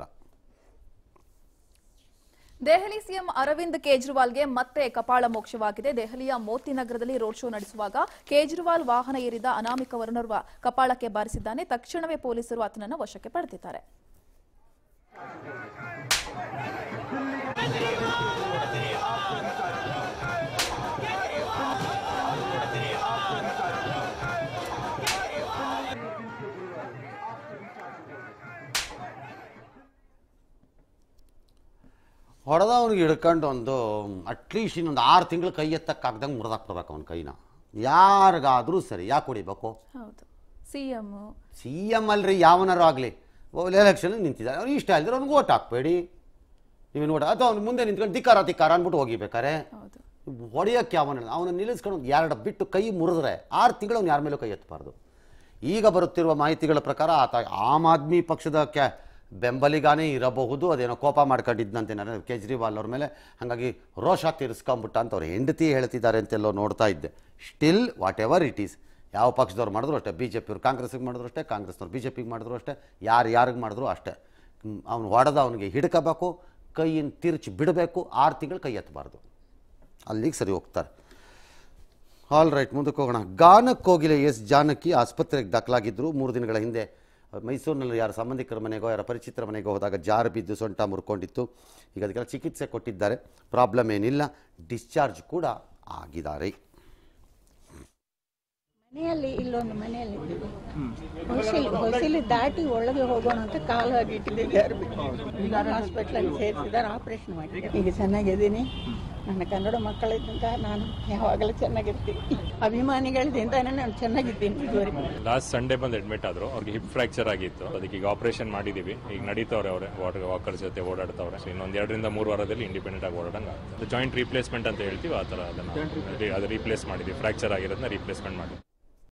ದೆಹಲಿ ಸಿಎಂ ಅರವಿಂದ್ ಕೇಜ್ರಿವಾಲ್ಗೆ ಮತ್ತೆ ಕಪಾಳ ಮೋಕ್ಷವಾಗಿದೆ. ದೆಹಲಿಯ ಮೋತಿ ನಗರದಲ್ಲಿ ರೋಡ್ ಶೋ ನಡೆಸುವಾಗ ಕೇಜ್ರಿವಾಲ್ ವಾಹನ ಏರಿದ ಅನಾಮಿಕ ವರ್ಣರ್ವ ಕಪಾಳಕ್ಕೆ ಬಾರಿಸಿದ್ದಾನೆ. ತಕ್ಷಣವೇ ಪೊಲೀಸರು ಆತನನ್ನು ವಶಕ್ಕೆ ಪಡೆದಿದ್ದಾರೆ. ಹೊಡೆದವನಿಗೆ ಹಿಡ್ಕೊಂಡು ಒಂದು ಅಟ್ಲೀಸ್ಟ್ ಇನ್ನೊಂದು ಆರು ತಿಂಗಳು ಕೈ ಎತ್ತಕ್ಕಾಗ್ದಂಗೆ ಮುರಿದಾಕ್ಬಿಡ್ಬೇಕು ಅವನ ಕೈನ. ಯಾರಿಗಾದರೂ ಸರಿ, ಯಾಕೆ ಹೊಡಿಬೇಕು? ಹೌದು, ಸಿಎಂ ಸಿ ಎಮ್ ಅಲ್ರಿ, ಯಾವನಾರು ಆಗಲಿ ಎಲೆಕ್ಷನ್ ನಿಂತಿದ್ದಾರೆ, ಅವ್ನು ಇಷ್ಟ ಇಲ್ದ್ರೆ ಅವ್ನಿಗೆ ಓಟ್ ಹಾಕ್ಬೇಡಿ. ನೀವೇನು ಓಟ್ ಅಥವಾ ಅವ್ನು ಮುಂದೆ ನಿಂತ್ಕೊಂಡು ಧಿಕ್ಕಾರ ಧಿಕ್ಕಾರ ಅಂದ್ಬಿಟ್ಟು ಹೋಗಿಬೇಕಾರೆ ಹೊಡೆಯೋಕ್ಕೆ ಯಾವನ ಅವನು ನಿಲ್ಲಿಸ್ಕೊಂಡು ಎರಡು ಬಿಟ್ಟು ಕೈ ಮುರಿದ್ರೆ ಆರು ತಿಂಗಳು ಅವ್ನು ಯಾರ ಮೇಲೂ ಕೈ ಎತ್ತಬಾರ್ದು. ಈಗ ಬರುತ್ತಿರುವ ಮಾಹಿತಿಗಳ ಪ್ರಕಾರ ಆತ ಆಮ್ ಆದ್ಮಿ ಪಕ್ಷದ ಕ್ಯಾ ಬೆಂಬಲಿಗಾನೇ ಇರಬಹುದು. ಅದೇನೋ ಕೋಪ ಮಾಡ್ಕೊಂಡಿದ್ದಂತೆ ನಾನು ಕೇಜ್ರಿವಾಲ್ ಅವ್ರ ಮೇಲೆ, ಹಾಗಾಗಿ ರೋಷ ತೀರಿಸ್ಕೊಂಬಿಟ್ಟ ಅಂತ ಅವ್ರು ಹೆಂಡತಿ ಹೇಳ್ತಿದ್ದಾರೆ ಅಂತೆಲ್ಲೋ ನೋಡ್ತಾ ಇದ್ದೆ. Still whatever it is, ಯಾವ ಪಕ್ಷದವ್ರು ಮಾಡಿದ್ರು ಅಷ್ಟೇ, ಬಿ ಜೆ ಪಿಯವ್ರು ಕಾಂಗ್ರೆಸ್ಸಿಗೆ ಮಾಡಿದ್ರು ಅಷ್ಟೇ, ಕಾಂಗ್ರೆಸ್ನವ್ರು ಬಿ ಜೆ ಪಿಗೆ ಮಾಡಿದ್ರು ಅಷ್ಟೇ, ಯಾರು ಯಾರಿಗೆ ಮಾಡಿದ್ರು ಅಷ್ಟೇ. ಅವ್ನು ಹೊಡೆದ ಅವನಿಗೆ ಹಿಡ್ಕೋಬೇಕು, ಕೈಯನ್ನು ತಿರುಚಿ ಬಿಡಬೇಕು, ಆರು ತಿಂಗಳು ಕೈ ಎತ್ತಬಾರ್ದು, ಅಲ್ಲಿಗೆ ಸರಿ ಹೋಗ್ತಾರೆ. ಆಲ್ ರೈಟ್, ಮುಂದಕ್ಕೆ ಹೋಗೋಣ. ಗಾನಕ್ಕೋಗಿಲೆ ಎಸ್ ಜಾನಕಿ ಆಸ್ಪತ್ರೆಗೆ ದಾಖಲಾಗಿದ್ದರು. ಮೂರು ದಿನಗಳ ಹಿಂದೆ ಮೈಸೂರಿನಲ್ಲಿ ಯಾರ ಸಂಬಂಧಿಕರ ಮನೆಗೋ ಯಾರ ಪರಿಚಿತರ ಮನೆಗೋ ಹೋದಾಗ ಜಾರು ಬಿದ್ದು ಸೊಂಟ ಮುರ್ಕೊಂಡಿತ್ತು. ಈಗ ಅದಕ್ಕೆಲ್ಲ ಚಿಕಿತ್ಸೆ ಕೊಟ್ಟಿದ್ದಾರೆ, ಪ್ರಾಬ್ಲಮ್ ಏನಿಲ್ಲ, ಡಿಸ್ಚಾರ್ಜ್ ಕೂಡ ಆಗಿದ್ದಾರೆ. ಮನೆಯಲ್ಲಿ ಇಲ್ಲೊಂದು ಮನೆಯಲ್ಲಿ ಹೊಸಿಲು ಹೊಸಿಲು ದಾಟಿ ಒಳಗೆ ಹೋಗೋಣ ಅಂತ ಕಾಲು ಆಗಿಟ್ಟಿದೆ, ಜಾರು ಬಿಟ್ಟು ಈಗ ಹಾಸ್ಪಿಟ್ಲಲ್ಲಿ ಸೇರಿಸಿದ್ದಾರೆ, ಆಪರೇಷನ್ ಮಾಡಿದ್ದಾರೆ. ಈಗ ಚೆನ್ನಾಗಿದ್ದೀನಿ. ನನ್ನ ಕನ್ನಡ ಮಕ್ಕಳಿದ್ದಂತ ನಾನು ಯಾವಾಗಲೂ ಚೆನ್ನಾಗಿರ್ತೀನಿ. ಅಭಿಮಾನಿಗಳಿಂದಾನೆ ನಾನು ಚೆನ್ನಾಗಿದ್ದೀನಿ. ಇದುವರೆಗೆ ಲಾಸ್ಟ್ ಸಂಡೇ ಬಂದು ಅಡ್ಮಿಟ್ ಆದ್ರು, ಅವ್ರಿಗೆ ಹಿಪ್ ಫ್ರಾಕ್ಚರ್ ಆಗಿತ್ತು. ಅದಕ್ಕೆ ಈಗ ಆಪರೇಷನ್ ಮಾಡಿದೀವಿ. ಈಗ ನಡೀತವ್ರೆ, ಅವರೇ ವಾಟರ್ ವಾಕರ್ ಜೊತೆ ಓಡಾಡ್ತವ್ರೆ. ಇನ್ನೊಂದ್ ಎರಡರಿಂದ ಮೂರು ವಾರದಲ್ಲಿ ಇಂಡಿಪೆಂಡೆಂಟ್ ಆಗಿ ಓಡಾಡಂಗ ಆಗ್ತದೆ. ಜಾಯಿಂಟ್ ರೀಪ್ಲೇಸ್ಮೆಂಟ್ ಅಂತ ಹೇಳ್ತೀವಿ, ಆ ಥರ ಅದನ್ನ ಅದು ರೀಪ್ಲೇಸ್ ಮಾಡಿದ್ವಿ. ಫ್ರಾಕ್ಚರ್ ಆಗಿರೋದನ್ನ ರೀಪ್ಲೇಸ್ಮೆಂಟ್ ಮಾಡಿ